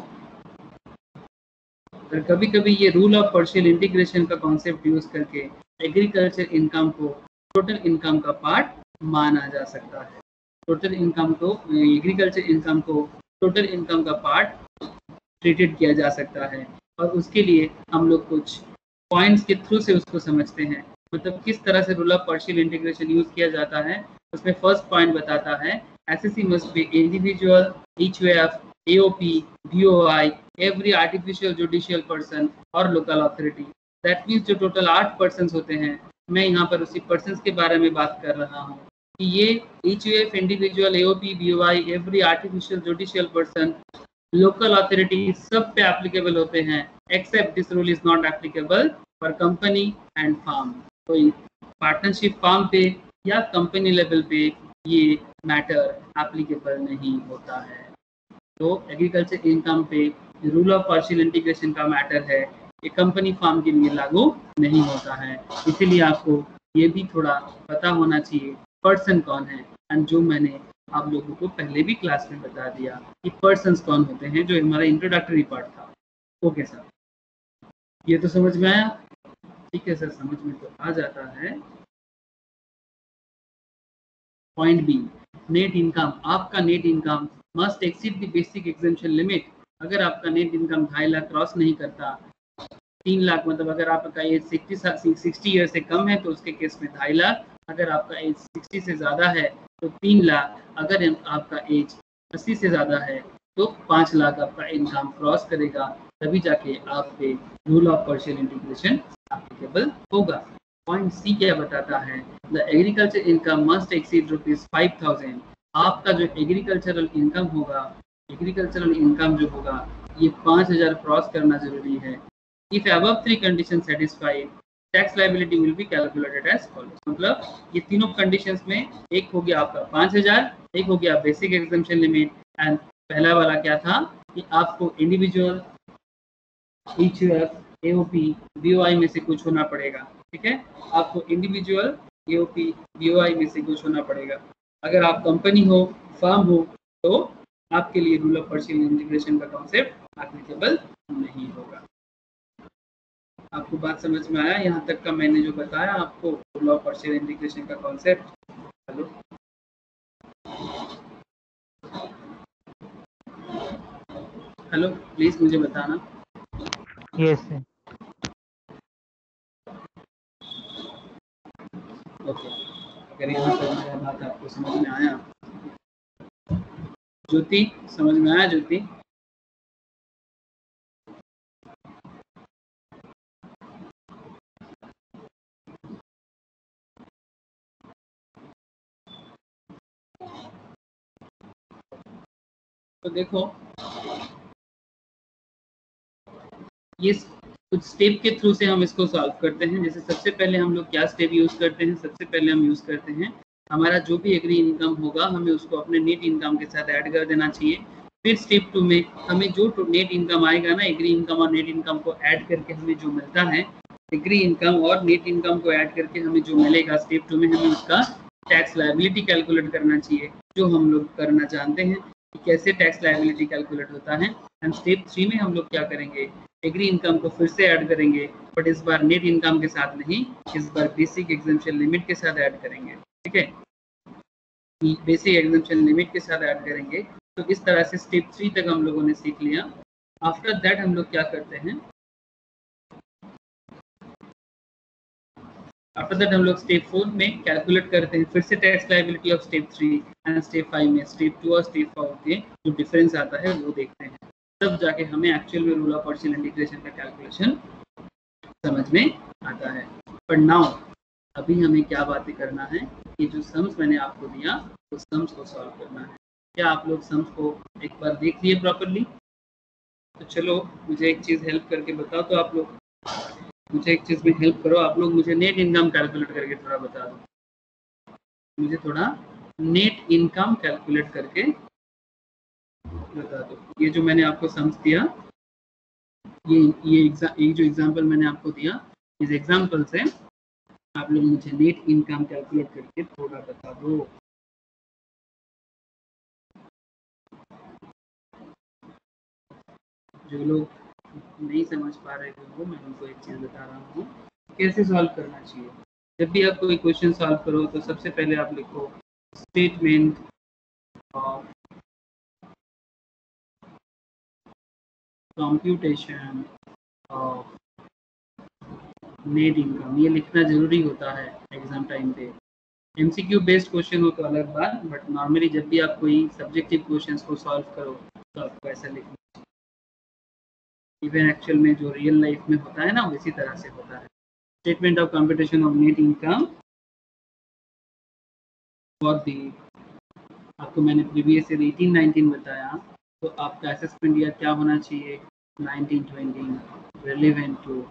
पर कभी कभी ये रूल ऑफ पार्शियल इंटीग्रेशन का कॉन्सेप्ट यूज करके एग्रीकल्चर इनकम को टोटल इनकम का पार्ट माना जा सकता है। टोटल इनकम को एग्रीकल्चर इनकम को टोटल इनकम का पार्ट ट्रीटेड किया जा सकता है और उसके लिए हम लोग कुछ पॉइंट्स के थ्रू से उसको समझते हैं। मतलब किस तरह से rule of partial integration use किया जाता है, उसमें फर्स्ट पॉइंट बताता है assessee must be individual, HUF, AOP, BOI, every artificial judicial person और लोकल अथॉरिटी। दैट मीन्स जो टोटल आठ पर्सन होते हैं, मैं यहाँ पर उसी पर्सन के बारे में बात कर रहा हूँ कि ये HUF, individual, AOP, BOI, every artificial judicial person local authority सब पे एप्लीकेबल होते हैं, except this rule is not applicable for company and firm. कोई पार्टनरशिप फार्म पे या कंपनी लेवल पे ये मैटर एप्लीकेबल नहीं होता है। तो एग्रीकल्चर इनकम पे रूल ऑफ पार्शियल इंटीग्रेशन का मैटर है, ये कंपनी फार्म के लिए लागू नहीं होता है। इसीलिए आपको ये भी थोड़ा पता होना चाहिए पर्सन कौन है, एंड जो मैंने आप लोगों को पहले भी क्लास में बता दिया कि पर्सन्स कौन होते हैं, जो हमारा इंट्रोडक्टरी पार्ट था। ओके सर, ये तो समझ में आया? ठीक है सर, समझ में तो आ जाता है। Point B, net income. आपका net income must exceed the basic exemption limit. अगर आपका नेट इनकम ढाई लाख क्रॉस नहीं करता, तीन लाख मतलब अगर आपका एज सिक्सटी सिक्सटी ईयर से कम है तो उसके केस में ढाई लाख, अगर आपका एज सिक्सटी से ज़्यादा है तो तीन लाख, अगर आपका एज अस्सी से ज़्यादा है तो पाँच लाख आपका इनकम क्रॉस करेगा, तभी जाके आप पे rule of partial integration applicable होगा। पॉइंट सी क्या बताता है? The agriculture income must exceed rupees five thousand. आपका जो एग्रीकल्चरल इनकम होगा, एग्रीकल्चरल इनकम जो होगा ये पाँच हजार क्रॉस करना जरूरी है। If above three conditions satisfied, tax liability will be calculated as follows। मतलब ये तीनों कंडीशंस में एक हो गया आपका पाँच हजार, एक हो गया बेसिक एग्जेम्पशन लिमिट, एंड पहला वाला क्या था कि आपको इंडिविजुअल, ईचयूएफ, एओपी, बीओआई में से कुछ होना पड़ेगा। ठीक है, आपको इंडिविजुअल, एओपी, बीओआई में से कुछ होना पड़ेगा। अगर आप कंपनी हो, फर्म हो, तो आपके लिए रूल ऑफ पार्शियल इंटीग्रेशन का कॉन्सेप्ट एप्लीकेबल नहीं होगा। आपको बात समझ में आया? यहाँ तक का मैंने जो बताया आपको रूल ऑफ पार्शियल इंटीग्रेशन का कॉन्सेप्ट। हेलो हेलो प्लीज मुझे बताना। Yes sir. ओके, अगर यहाँ पर मेरा बात आपको समझ में आया। ज्योति, समझ में आया ज्योति? तो देखो ये कुछ स्टेप के थ्रू से हम इसको सॉल्व करते हैं। जैसे सबसे पहले हम लोग क्या स्टेप यूज करते हैं? सबसे पहले हम यूज करते हैं हमारा जो भी एग्री इनकम होगा हमें उसको अपने नेट इनकम के साथ ऐड कर देना चाहिए। फिर स्टेप टू में हमें जो नेट इनकम आएगा ना, एग्री इनकम और नेट इनकम को ऐड करके हमें जो मिलता है, एग्री इनकम और नेट इनकम को ऐड करके हमें जो मिलेगा, स्टेप टू में हमें उसका टैक्स लायबिलिटी कैलकुलेट करना चाहिए, जो हम लोग करना जानते हैं कि कैसे टैक्स लायबिलिटी कैलकुलेट होता है। एंड स्टेप थ्री में हम लोग क्या करेंगे? एग्री इनकम को फिर से ऐड करेंगे, बट इस बार नेट इनकम के साथ नहीं, इस बार बेसिक एग्जेम्पशन लिमिट के साथ ऐड करेंगे। ठीक है, बेसिक एग्जेम्पशन लिमिट के साथ ऐड करेंगे। तो इस तरह से स्टेप थ्री तक हम लोगों ने सीख लिया। आफ्टर दैट हम लोग क्या करते हैं? आफ्टर दैट हम लोग स्टेप फोर में कैलकुलेट करते हैं फिर से tax liability of step three, and step five में स्टेप टू और स्टेप फोर के जो डिफरेंस आता है वो देखते हैं। तब जाके हमें एक्चुअल में रूल ऑफ पार्शियल इंटीग्रेशन का कैलकुलेशन समझ में आता है। पर नाउ अभी हमें क्या बातें करना है कि जो सम्स मैंने आपको दिया वो सम्स को सॉल्व करना है। क्या आप लोग सम्स को एक बार देख लिए प्रॉपरली? तो चलो मुझे एक चीज़ हेल्प करके बताओ। तो आप लोग मुझे एक चीज़ में हेल्प करो, आप लोग मुझे नेट इनकम कैलकुलेट करके थोड़ा बता दो। मुझे थोड़ा नेट इनकम कैलकुलेट करके बता दो। ये जो मैंने आपको सम्स दिया, ये ये एग्जाम ये जो एग्जाम्पल मैंने आपको दिया, इस एग्जाम्पल से आप लोग मुझे नेट इनकम कैलकुलेट करके थोड़ा बता दो। जो लोग नहीं समझ पा रहे थे वो मैं उनको एक चीज़ बता रहा हूँ कैसे सॉल्व करना चाहिए। जब भी आप कोई क्वेश्चन सॉल्व करो तो सबसे पहले आप लिखो statement of computation of net income, ये लिखना जरूरी होता है एग्जाम टाइम पे। एमसीक्यू बेस्ड क्वेश्चन हो तो अलग बात, बट नॉर्मली जब भी आप कोई सब्जेक्टिव क्वेश्चंस को सॉल्व करो तो आपको ऐसा लिखना चाहिए। इवन एक्चुअल में जो रियल लाइफ में होता है ना, उसी तरह से होता है। Statement of computation of net income for the, आपको मैंने प्रीवियस ईयर एटीन नाइनटीन बताया, तो आपका असेसमेंट ईयर क्या होना चाहिए, nineteen twenty relevant to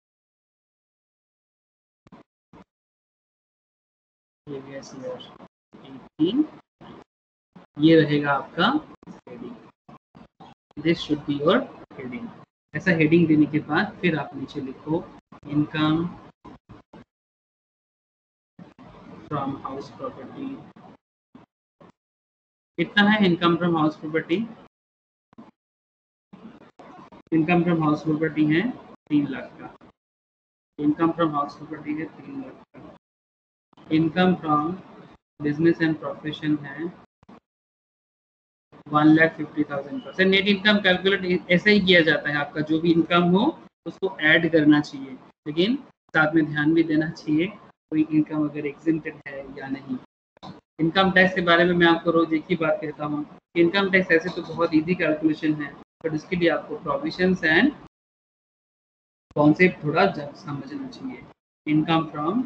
previous year eighteen, ये रहेगा आपका heading, this should be your heading. ऐसा हेडिंग देने के बाद फिर आप नीचे लिखो इनकम फ्रॉम हाउस प्रॉपर्टी। कितना है income from house property? Income from house property है तीन लाख का। इनकम फ्रॉम हाउस प्रॉपर्टी है तीन लाख का। Income from business and profession है वन लाख फिफ्टी थाउजेंड का। नेट इनकम कैलकुलेट ऐसे ही किया जाता है, आपका जो भी इनकम हो उसको ऐड करना चाहिए, लेकिन साथ में ध्यान भी देना चाहिए कोई इनकम अगर एग्जेम्प्टेड है या नहीं। इनकम टैक्स के बारे में मैं आपको रोज एक ही बात कहता हूँ, इनकम टैक्स ऐसे तो बहुत इजी कैलकुलेशन है, बट उसके लिए आपको प्रोविजंस एंड कॉन्सेप्ट थोड़ा समझना चाहिए। इनकम फ्रॉम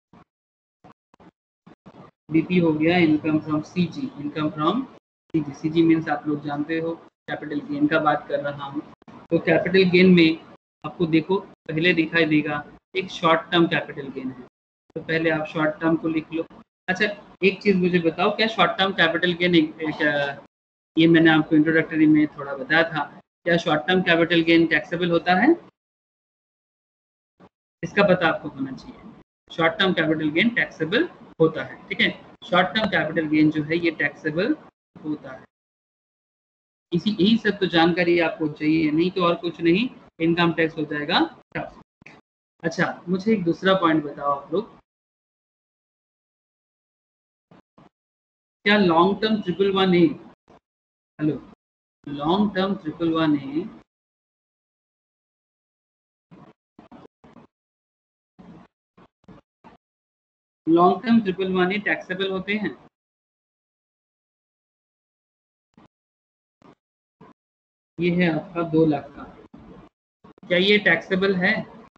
बीपी हो गया, income from CG, income from CG, CG means आप लोग जानते हो कैपिटल गेन का बात कर रहा हूँ। तो कैपिटल गेन में आपको देखो पहले दिखाई देगा एक शॉर्ट टर्म कैपिटल गेन है, तो पहले आप शॉर्ट टर्म को लिख लो। अच्छा एक चीज मुझे बताओ, क्या शॉर्ट टर्म कैपिटल गेन एक, एक, ये मैंने आपको इंट्रोडक्टरी में थोड़ा बताया था, क्या short term capital gain taxable होता है? इसका पता आपको होना चाहिए। Short term capital gain taxable होता है, ठीक है। शॉर्ट टर्म कैपिटल गेन जो है ये टैक्सेबल होता है। इसी यही सब तो जानकारी आपको चाहिए, नहीं तो और कुछ नहीं, इनकम टैक्स हो जाएगा। अच्छा मुझे एक दूसरा पॉइंट बताओ आप लोग, क्या long term triple one A, hello, long term triple one A long term triple one A taxable होते हैं? ये है आपका दो लाख का, क्या ये टैक्सेबल है?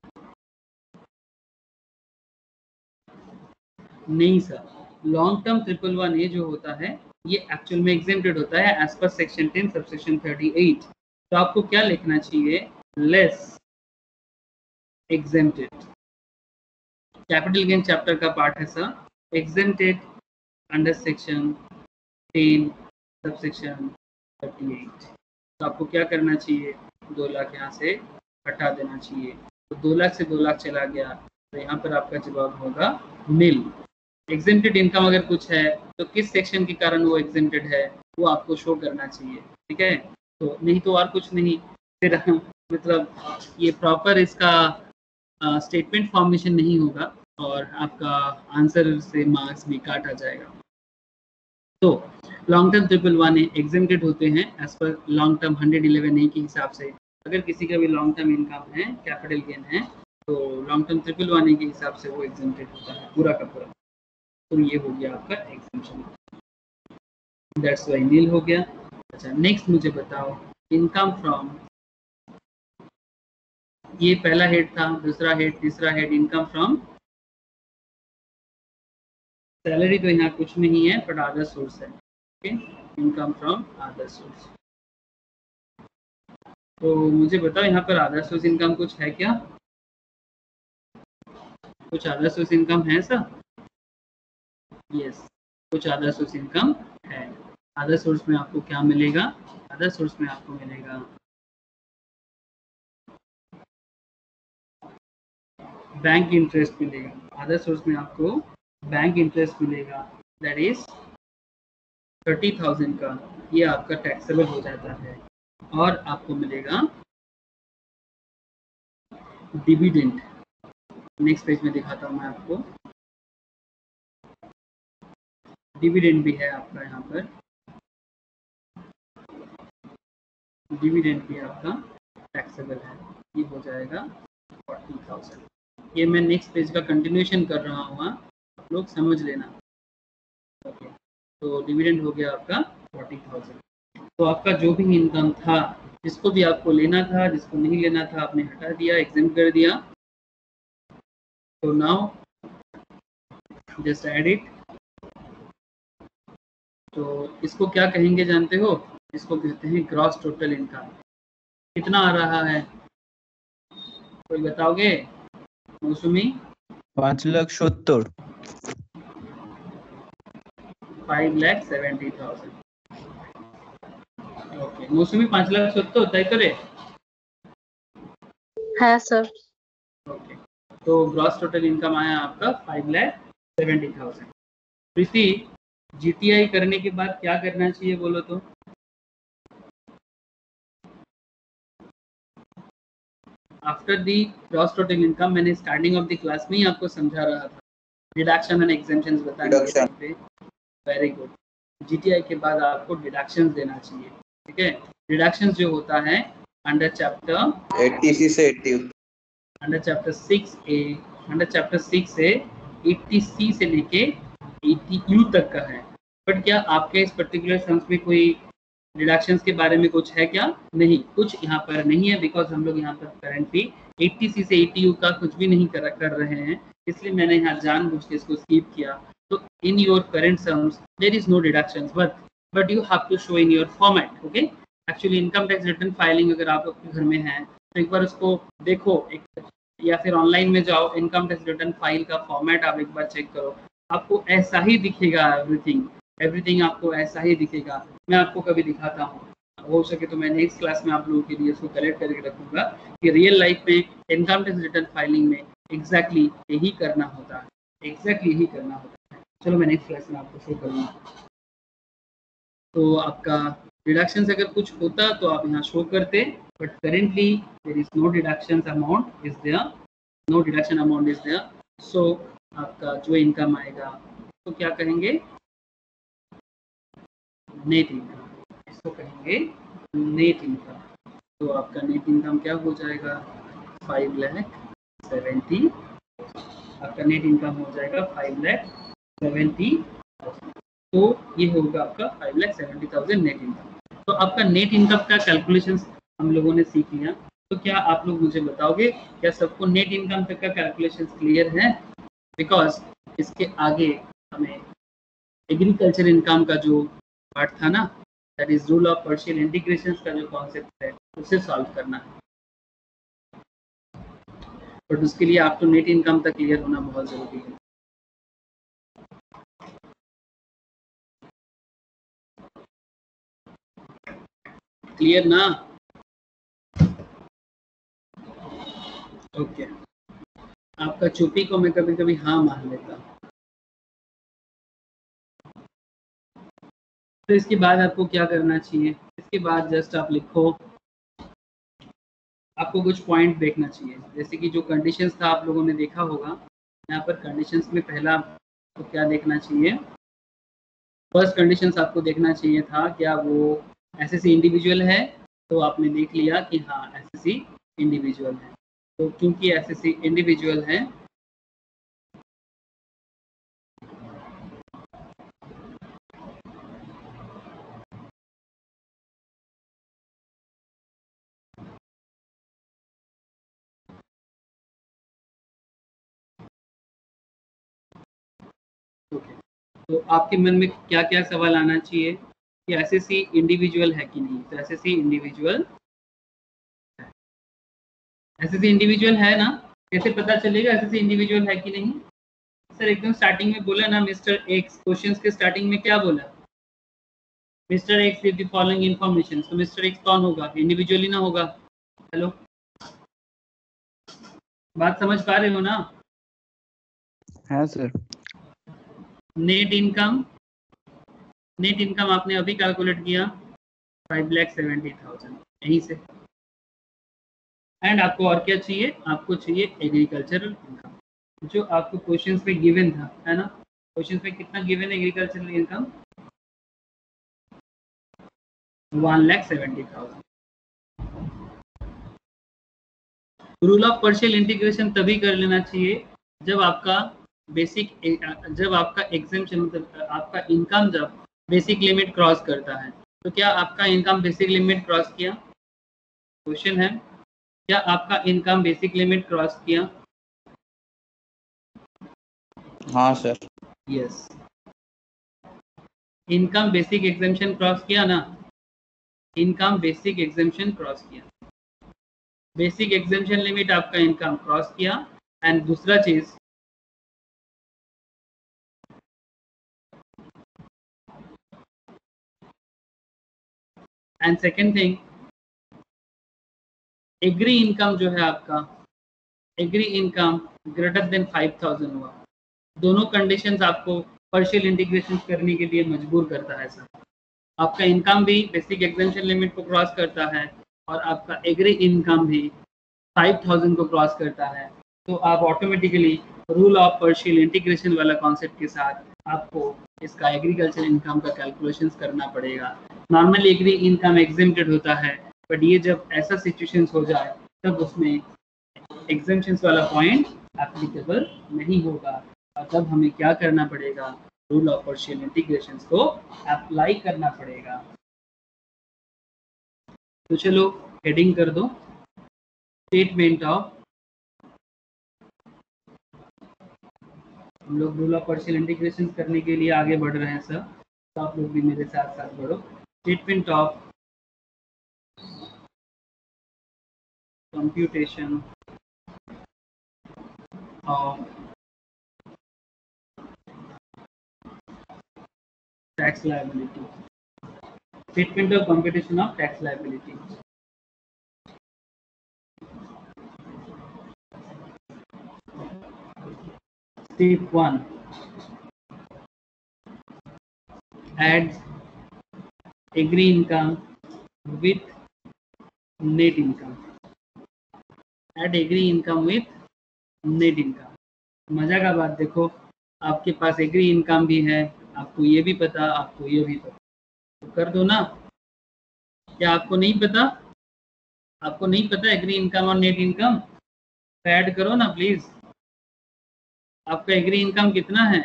नहीं sir, long term triple one A जो होता है ये एक्चुअल में एग्जेम्प्टेड होता है as per section ten subsection thirty eight. तो आपको क्या लिखना चाहिए, less exempted. Capital gain chapter का पार्ट है sir, exempted under section ten subsection thirty eight. तो आपको क्या करना चाहिए, दो लाख यहाँ से हटा देना चाहिए। तो दो लाख से दो लाख चला गया, तो यहाँ पर आपका जवाब होगा नील। एग्जेम्प्टेड इनकम अगर कुछ है तो किस सेक्शन के कारण वो एग्जेम्प्टेड है वो आपको शो करना चाहिए, ठीक है। तो नहीं तो और कुछ नहीं, फिर मतलब ये प्रॉपर इसका स्टेटमेंट uh, फॉर्मेशन नहीं होगा और आपका आंसर से मार्क्स भी काटा जाएगा। तो long term triple one exempted होते हैं as per long term hundred eleven A के हिसाब से। अगर किसी का भी लॉन्ग टर्म इनकम है, कैपिटल गेन है, तो long term triple one A के हिसाब से वो एग्जेम्प्टेड होता है पूरा का पूरा। तो ये हो गया आपका एग्जेम्पशन, दैट्स वाई नील हो गया। अच्छा नेक्स्ट मुझे बताओ, इनकम फ्रॉम, ये पहला हेड था, दूसरा हेड, तीसरा हेड, इनकम फ्रॉम सैलरी तो यहाँ कुछ नहीं है बट अदर सोर्स है, okay, income from other source. तो मुझे बताओ यहाँ पर अदर सोर्स इनकम कुछ है क्या, कुछ अदर सोर्स इनकम है सर? यस, कुछ अदर सोर्स इनकम है। अदर सोर्स में आपको क्या मिलेगा, अदर सोर्स में आपको मिलेगा बैंक इंटरेस्ट मिलेगा। अदर सोर्स में आपको बैंक इंटरेस्ट मिलेगा, दैट इज थर्टी थाउजेंड का, ये आपका टैक्सेबल हो जाता है। और आपको मिलेगा डिविडेंड, नेक्स्ट पेज में दिखाता हूँ मैं आपको, डिविडेंड भी है आपका यहाँ पर, डिविडेंड भी आपका टैक्सेबल है, ये हो जाएगा फोर्टी थाउजेंड। ये मैं नेक्स्ट पेज का कंटिन्यूशन कर रहा हूँ, आप लोग समझ लेना, ओके। तो डिविडेंड हो गया आपका फोर्टी थाउजेंड। तो आपका जो भी इनकम था, जिसको भी आपको लेना था, जिसको नहीं लेना था आपने हटा दिया, एग्जेम्प्ट कर दिया। तो नाउ जस्ट ऐड इट। तो इसको क्या कहेंगे जानते हो, इसको कहते हैं ग्रॉस टोटल इनकम। कितना आ रहा है कोई बताओगे मौसमी? पाँच लाख सत्तर। Five lakh seventy thousand. Okay Mausami पाँच लाख सत्तर तय करे। है सर। ओके तो ग्रॉस टोटल इनकम आया आपका five lakh seventy thousand. Preeti GTI करने के बाद क्या करना चाहिए बोलो तो? After the gross total income मैंने स्टार्टिंग ऑफ द क्लास में ही आपको समझा रहा था, डिडक्शन एंड एग्जेम्पशंस बताएंगे। Very good. जीटीआई के बाद आपको डिडक्शंस देना चाहिए, ठीक है। डिडक्शंस जो होता है अंडर चैप्टर एट्टी सी से eighty under chapter six A under chapter six से एट्टी सी से लेके एट्टी यू तक का है। बट क्या आपके इस पर्टिकुलर सम्स में कोई डिडक्शंस के बारे में कुछ है क्या? नहीं, कुछ यहाँ पर नहीं है, बिकॉज हम लोग यहाँ पर करेंटली एट्टी सी से एट्टी यू का कुछ भी नहीं कर, कर रहे हैं, इसलिए मैंने यहाँ जानबूझ के इसको स्किप किया। तो in your current sums there is no deductions, but but you have to show in your format. Okay, actually income tax return filing अगर आप अपने घर में है तो एक बार उसको देखो, एक या फिर ऑनलाइन में जाओ, इनकम टैक्स रिटर्न फाइल का फॉर्मेट आप एक बार चेक करो, आपको ऐसा ही दिखेगा। एवरीथिंग एवरीथिंग आपको ऐसा ही दिखेगा। मैं आपको कभी दिखाता हूँ, हो सके तो मैं नेक्स्ट क्लास में आप लोगों के लिए इसको कलेक्ट करके रखूंगा कि रियल लाइफ में इनकम टैक्स रिटर्न फाइलिंग में एग्जैक्टली यही करना होता है, एग्जैक्टली यही करना होता है। चलो मैं नेक्स्ट क्लास में आपको शो करूँगा। तो आपका डिडक्शंस अगर कुछ होता तो आप यहाँ शो करते, but currently there is no deduction amount is there, no deduction amount is there. So आपका जो इनकम आएगा तो क्या कहेंगे? नेट इनकम, इसको कहेंगे नेट इनकम। तो आपका नेट इनकम क्या हो जाएगा? Five lakh seventy. आपका नेट इनकम हो जाएगा फाइव लैख सेवेंटी। तो ये होगा आपका five lakh seventy thousand net income. तो आपका नेट इनकम का कैलकुलेशन हम लोगों ने सीख लिया। तो क्या आप लोग मुझे बताओगे क्या सबको नेट इनकम तक का कैलकुलेशन क्लियर है? बिकॉज इसके आगे हमें एग्रीकल्चर इनकम का जो पार्ट था ना, that is rule of partial integration का जो कॉन्सेप्ट है उसे सॉल्व करना है। बट उसके लिए आपको नेट इनकम तक क्लियर होना बहुत जरूरी है। क्लियर ना? ओके, आपका चुप्पी को मैं कभी कभी हाँ मान लेता हूँ। तो इसके बाद आपको क्या करना चाहिए? इसके बाद जस्ट आप लिखो, आपको कुछ पॉइंट देखना चाहिए। जैसे कि जो कंडीशंस था आप लोगों ने देखा होगा, यहाँ पर कंडीशंस में पहला आपको क्या देखना चाहिए? फर्स्ट कंडीशंस आपको देखना चाहिए था क्या वो एसएससी इंडिविजुअल है? तो आपने देख लिया कि हाँ एसएससी इंडिविजुअल है। तो क्योंकि एसएससी इंडिविजुअल है okay. तो आपके मन में क्या क्या सवाल आना चाहिए कि एसएससी इंडिविजुअल है कि नहीं? तो एसएससी इंडिविजुअल एसएससी इंडिविजुअल है ना? कैसे पता चलेगा एसएससी इंडिविजुअल है कि नहीं? सर एकदम स्टार्टिंग में बोला ना मिस्टर एक्स, क्वेश्चंस के स्टार्टिंग में क्या बोला? Mister X with the following information. तो मिस्टर एक्स कौन होगा? इंडिविजुअली ना होगा। हेलो, बात समझ पा रहे हो ना? हाँ sir. Net income, net income आपने अभी कैलकुलेट किया फाइव लैख सेवेंटी थाउजेंड यहीं से। एंड आपको और क्या चाहिए? आपको चाहिए एग्रीकल्चरल इनकम, जो आपको क्वेश्चंस पे गिवन था, है ना? क्वेश्चंस पे कितना गिवन है agricultural income? One lakh seventy thousand. Rule of partial integration तभी कर लेना चाहिए जब आपका बेसिक, जब आपका एग्जेम्पशन मतलब आपका इनकम जब बेसिक लिमिट क्रॉस करता है। तो क्या आपका इनकम बेसिक लिमिट क्रॉस किया? क्वेश्चन है, क्या आपका इनकम बेसिक लिमिट क्रॉस किया? हाँ sir. Yes, income basic exemption cross किया ना? इनकम बेसिक एग्जेम्पशन क्रॉस किया, बेसिक एग्जेम्पशन लिमिट आपका इनकम क्रॉस किया। एंड दूसरा चीज and second thing, agri income जो है आपका, agri income greater than five thousand हुआ। दोनों कंडीशंस आपको पार्शियल इंटीग्रेशन करने के लिए मजबूर करता है सर। आपका इनकम भी बेसिक एग्जेम्पशन लिमिट को क्रॉस करता है और आपका एग्री इनकम भी फाइव थाउजेंड को क्रॉस करता है, तो आप automatically rule of partial integration वाला कॉन्सेप्ट के साथ आपको इसका एग्रीकल्चर इनकम का कैलकुलेशन करना पड़ेगा। नॉर्मली एग्री इनकम एग्जेम्प्टेड होता है, बट ये जब ऐसा सिचुएशन हो जाए तब उसमें एग्जेम्पशंस वाला पॉइंट एप्लीकेबल नहीं होगा, और तब हमें क्या करना पड़ेगा, रूल ऑफ पार्शियल इंटीग्रेशन को अप्लाई करना पड़ेगा। तो चलो हेडिंग कर दो, स्टेटमेंट ऑफ, हम लोग रूल ऑफ पार्शियल इंटीग्रेशन करने के लिए आगे बढ़ रहे हैं सर, तो आप लोग भी मेरे साथ साथ बढ़ो। Statement of computation of tax liability, statement of computation of tax liability. Step one, add agree income with net income, add agree income with net income। मजा का बात देखो, आपके पास एग्री इनकम भी है, आपको ये भी पता, आपको ये भी पता, तो कर दो ना। क्या आपको नहीं पता, आपको नहीं पता एग्री इनकम और नेट इनकम, तो ऐड करो ना प्लीज। आपका एग्री इनकम कितना है,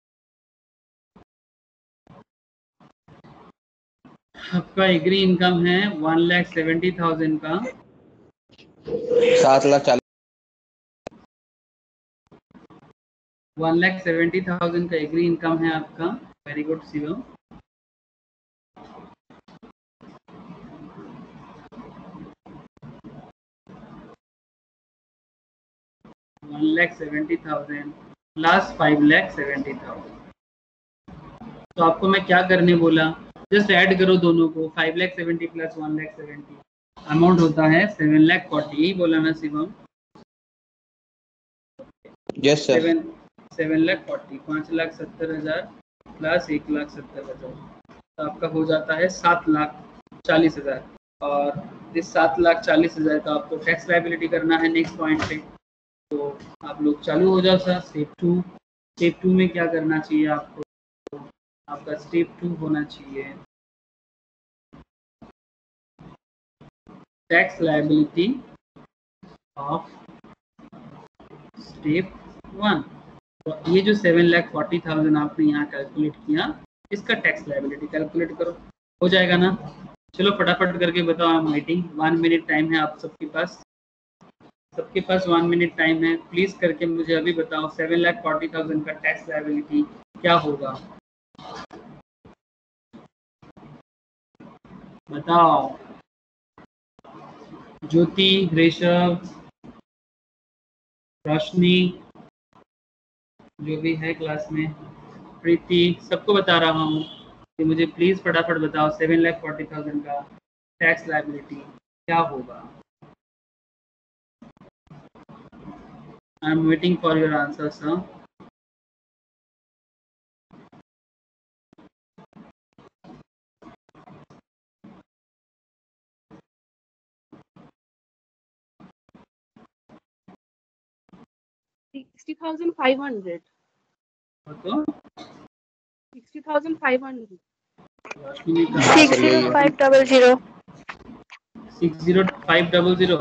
आपका एग्री इनकम है वन लाख सेवेंटी थाउजेंड का, सात लाख चालीस वन लाख सेवेंटी थाउजेंड का एग्री इनकम है आपका। Very good Shivam. One lakh seventy thousand plus five lakh seventy thousand. तो आपको मैं क्या करने बोला, जस्ट ऐड करो दोनों को, five lakh seventy plus one lakh seventy amount होता है सेवन लाख फोर्टी। यही बोला ना Shivam? Yes sir. Seven seven lakh forty, पाँच लाख सत्तर हजार प्लस एक लाख सत्तर हजार, तो आपका हो जाता है सात लाख चालीस हजार। और इस सात लाख चालीस हजार का आपको टैक्स लायबिलिटी करना है नेक्स्ट पॉइंट पे। तो आप लोग चालू हो जाओ sir. Step two, step two में क्या करना चाहिए आपको, आपका स्टेप टू होना चाहिए tax liability of step one. तो ये जो सेवन लाख फोर्टी थाउजेंड आपने यहाँ कैलकुलेट किया, इसका टैक्स लायबिलिटी कैलकुलेट करो, हो जाएगा ना? चलो फटाफट करके बताओ। I am waiting, one minute time है आप सबके पास, सबके पास वन मिनट टाइम है। प्लीज करके मुझे अभी बताओ सेवन लाख फोर्टी थाउजेंड का टैक्स लायबिलिटी क्या होगा, बताओ। ज्योति, ऋषभ, रोशनी, जो भी है क्लास में, प्रीति, सबको बता रहा हूँ कि मुझे प्लीज फटाफट बताओ सेवन लाख फोर्टी थाउजेंड का टैक्स लायबिलिटी क्या होगा। I am waiting for your answer sir. sixty thousand five hundred. तो sixty thousand five hundred. Roshni का six zero five double zero. Six zero five double zero.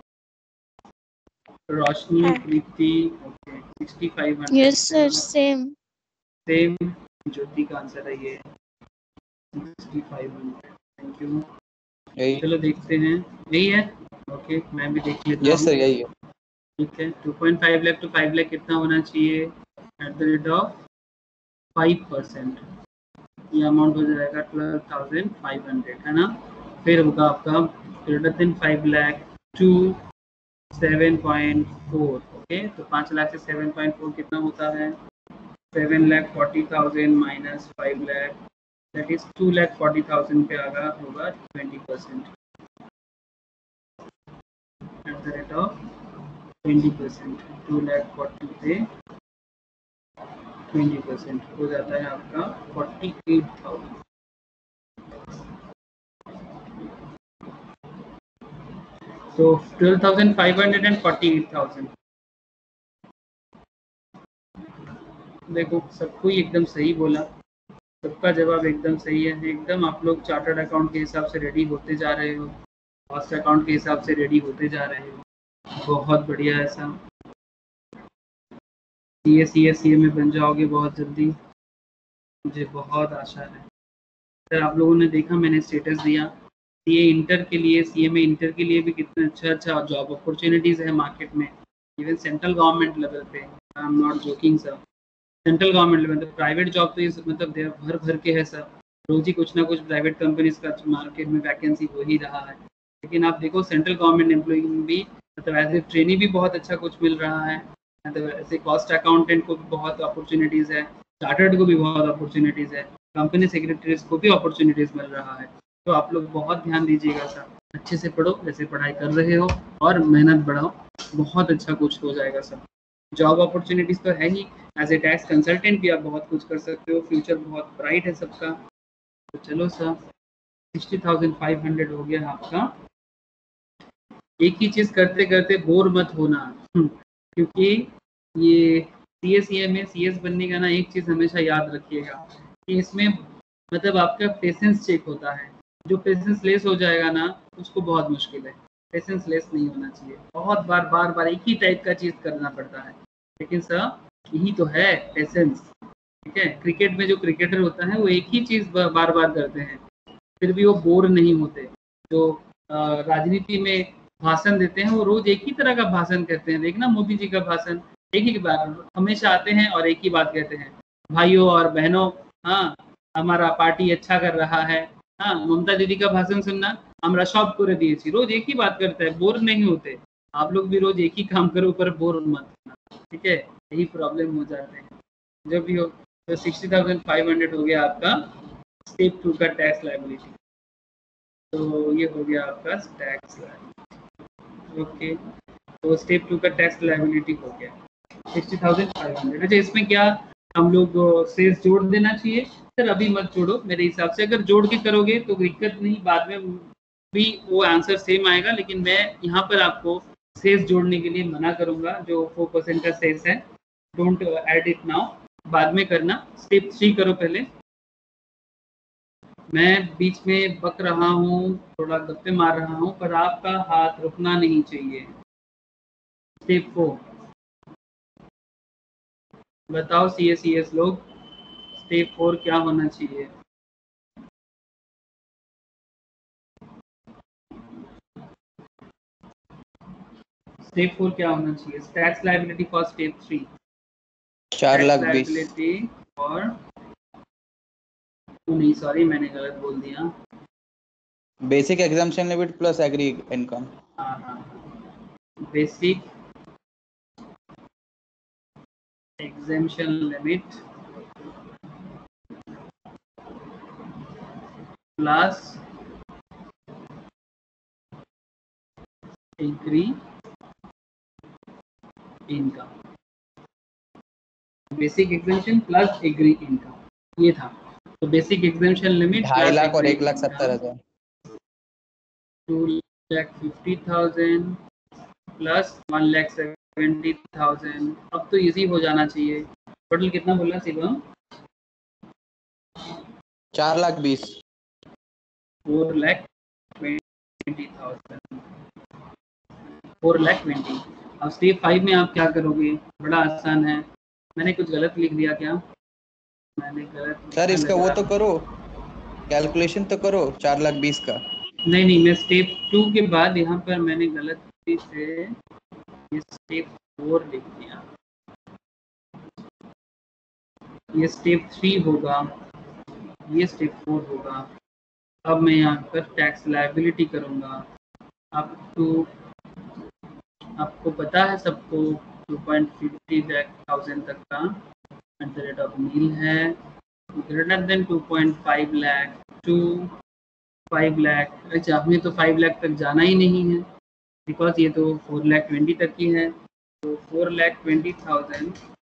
Roshni, हाँ। Preeti, okay, sixty five hundred. Yes sir, same. Same Jyoti का answer है ये sixty five hundred. Thank you. यही। चलो देखते हैं, यही है। ओके, मैं भी देख लेता यस हूँ। सर, यही है। ठीक है, two point five lakh to five lakh कितना होना चाहिए at the rate of five percent, ये अमाउंट हो जाएगा ट्वेल्व थाउजेंड फाइव हंड्रेड, है ना? फिर होगा आपका greater than five lakh two seven point four. Okay, तो पाँच लाख से सेवन पॉइंट फोर कितना होता है? Seven lakh forty thousand minus five lakh, that is two lakh forty thousand पे आगा होगा twenty percent at the rate of twenty percent. Two lakh forty पे ट्वेंटी परसेंट हो जाता है आपका फोर्टी एट थाउजेंड। तो twelve thousand five hundred and forty eight thousand. देखो सबको ही एकदम सही बोला, सबका जवाब एकदम सही है। एकदम आप लोग चार्टर्ड अकाउंट के हिसाब से रेडी होते जा रहे हो, कॉस्ट अकाउंट के हिसाब से रेडी होते जा रहे हो, बहुत बढ़िया। ऐसा सी ए सी ए सी ए में बन जाओगे बहुत जल्दी, मुझे बहुत आशा है। सर आप लोगों ने देखा मैंने स्टेटस दिया, सी ए इंटर के लिए, सी ए में इंटर के लिए भी कितने अच्छा अच्छा जॉब अपॉर्चुनिटीज़ है मार्केट में, इवन सेंट्रल गवर्नमेंट लेवल पे। I am not joking sir, central government level मतलब प्राइवेट जॉब तो ये मतलब देर भर भर के है सर, रोज ही कुछ ना कुछ प्राइवेट कंपनीज का मार्केट में वैकेंसी हो ही रहा है। लेकिन आप देखो सेंट्रल गवर्नमेंट एम्प्लॉई में भी मतलब एज ए ट्रेनी भी बहुत अच्छा कुछ मिल रहा है, मतलब ऐसे कॉस्ट अकाउंटेंट को भी बहुत अपॉर्चुनिटीज़ है, चार्टर्ड को भी बहुत अपॉर्चुनिटीज़ है, कंपनी सेक्रेटरीज को भी अपॉर्चुनिटीज़ मिल रहा है। तो आप लोग बहुत ध्यान दीजिएगा सर, अच्छे से पढ़ो जैसे पढ़ाई कर रहे हो और मेहनत बढ़ाओ, बहुत अच्छा कुछ हो जाएगा सर। जॉब अपॉर्चुनिटीज़ तो है ही, एज ए टैक्स कंसल्टेंट भी आप बहुत कुछ कर सकते हो, फ्यूचर बहुत ब्राइट है सबका। तो चलो sir, sixty thousand five hundred हो गया आपका। एक ही चीज़ करते करते बोर मत होना, क्योंकि ये सी एस सी ए में सी एस बनने का ना एक चीज़ हमेशा याद रखिएगा कि इसमें मतलब आपका पेशेंस चेक होता है। जो पेशेंस लेस हो जाएगा ना उसको बहुत मुश्किल है, पेशेंस लेस नहीं होना चाहिए। बहुत बार बार बार एक ही टाइप का चीज़ करना पड़ता है, लेकिन सर यही तो है पेशेंस, ठीक है। क्रिकेट में जो क्रिकेटर होता है वो एक ही चीज़ बार बार करते हैं, फिर भी वो बोर नहीं होते। जो राजनीति में भाषण देते हैं वो रोज एक ही तरह का भाषण कहते हैं। देखना मोदी जी का भाषण एक ही बार हमेशा आते हैं और एक ही बात कहते हैं, भाइयों और बहनों, हाँ हमारा पार्टी अच्छा कर रहा है। हाँ, ममता दीदी का भाषण सुनना, हमरा सब करे दिए, रोज एक ही बात करता है, बोर नहीं होते। आप लोग भी रोज एक ही काम करो पर बोर मत होना, ठीक है। यही प्रॉब्लम हो जाते हैं जो भी हो। तो सिक्सटी थाउजेंड फाइव हंड्रेड हो गया आपका स्टेप टू का टैक्स लायबिलिटी। तो ये हो गया आपका टैक्स लायबिलिटी, ओके। तो स्टेप टू का टैक्स लायबिलिटी हो गया सिक्सटी थाउजेंड फाइव हंड्रेड। अच्छा, इसमें क्या हम लोग सेल्स जोड़ देना चाहिए? सर अभी मत जोड़ो मेरे हिसाब से, अगर जोड़ के करोगे तो दिक्कत नहीं, बाद में भी वो आंसर सेम आएगा। लेकिन मैं यहाँ पर आपको सेल्स जोड़ने के लिए मना करूँगा, जो फोर परसेंट का सेल्स है, डोंट ऐड इट नाउ, बाद में करना। स्टेप थ्री करो पहले। मैं बीच में बक रहा हूँ, थोड़ा गप्पे मार रहा हूँ, पर आपका हाथ रुकना नहीं चाहिए। स्टेप फोर बताओ सी एस सी एस लोग, स्टेप फोर क्या होना चाहिए? स्टेप फोर क्या होना चाहिए? Tax liability for step three, चार लाख बीस। लायबिलिटी और नहीं सॉरी मैंने गलत बोल दिया। Basic exemption limit plus agri income. हाँ हाँ, basic exemption limit plus agri income, basic exemption plus agri income, ये था। तो बेसिक एग्जेम्पशन लिमिट ढाई लाख और एक लाख सत्तर हजार two lakh fifty thousand plus one lakh seventy thousand. अब तो इजी हो जाना चाहिए। टोटल कितना बोला शिवम? चार लाख बीस। Four lakh twenty thousand, four lakh twenty. अब स्टेप फाइव में आप क्या करोगे? बड़ा आसान है। मैंने कुछ गलत लिख दिया क्या? मैंने गलत सर इसका वो तो करो, कैलकुलेशन तो करो चार लाख बीस का। नहीं नहीं, मैं स्टेप टू के बाद यहाँ पर मैंने गलती से ये स्टेप फोर लिख दिया। ये स्टेप थ्री होगा, ये स्टेप फोर होगा। अब मैं यहाँ पर टैक्स लायबिलिटी करूँगा अप टू, आपको पता है सबको टू पॉइंट फिफ्टी थाउजेंड तक का at the rate of nil है, greater than two point five lakh to five lakh. अच्छा, हमें तो फाइव लाख तक जाना ही नहीं है बिकॉज ये तो फोर लाख ट्वेंटी तक की है। तो four lakh twenty thousand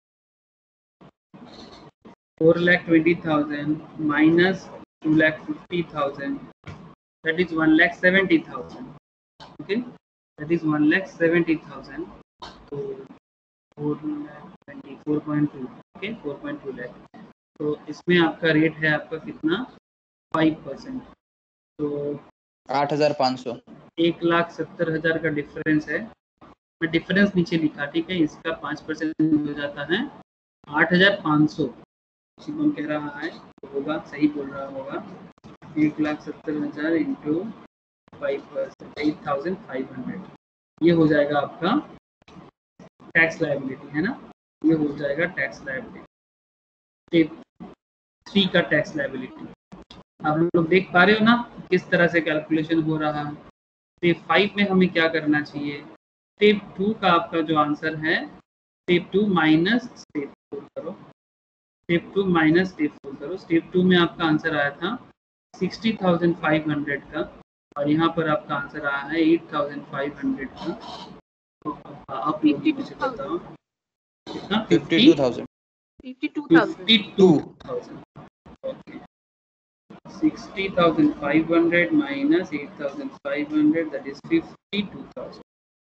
four lakh twenty thousand minus two lakh fifty thousand, that is one lakh seventy thousand. Okay, that is one lakh seventy thousand. So four lakh twenty four point two. Okay, four point two lakh. तो इसमें आपका rate है आपका कितना, five percent. तो आठ हजार पाँच सौ एक लाख सत्तर हजार का डिफरेंस है। मैं डिफरेंस नीचे लिखा, ठीक है। इसका पाँच परसेंट हो जाता है आठ हजार पाँच सौ। किसी कौन कह रहा है तो होगा, सही बोल रहा होगा। एक लाख सत्तर हजार into five percent, eight thousand five hundred, ये हो जाएगा आपका टैक्स लायबिलिटी, है ना। ये हो जाएगा टैक्स लायबिलिटी, स्टेप थ्री का टैक्स लायबिलिटी। आप लोग देख पा रहे हो ना किस तरह से कैलकुलेशन हो रहा है। स्टेप फाइव में हमें क्या करना चाहिए, स्टेप टू का आपका जो आंसर है, step two minus step four करो, step two minus step four करो। स्टेप टू में आपका आंसर आया था सिक्सटी थाउजेंड फाइव हंड्रेड का, और यहाँ पर आपका आंसर आया है एट थाउजेंड फाइव हंड्रेड का। तो आप लोग मुझे बताओ कितना, fifty two thousand fifty two fifty two thousand. Okay, sixty thousand five hundred minus eight thousand five hundred, that is fifty two thousand.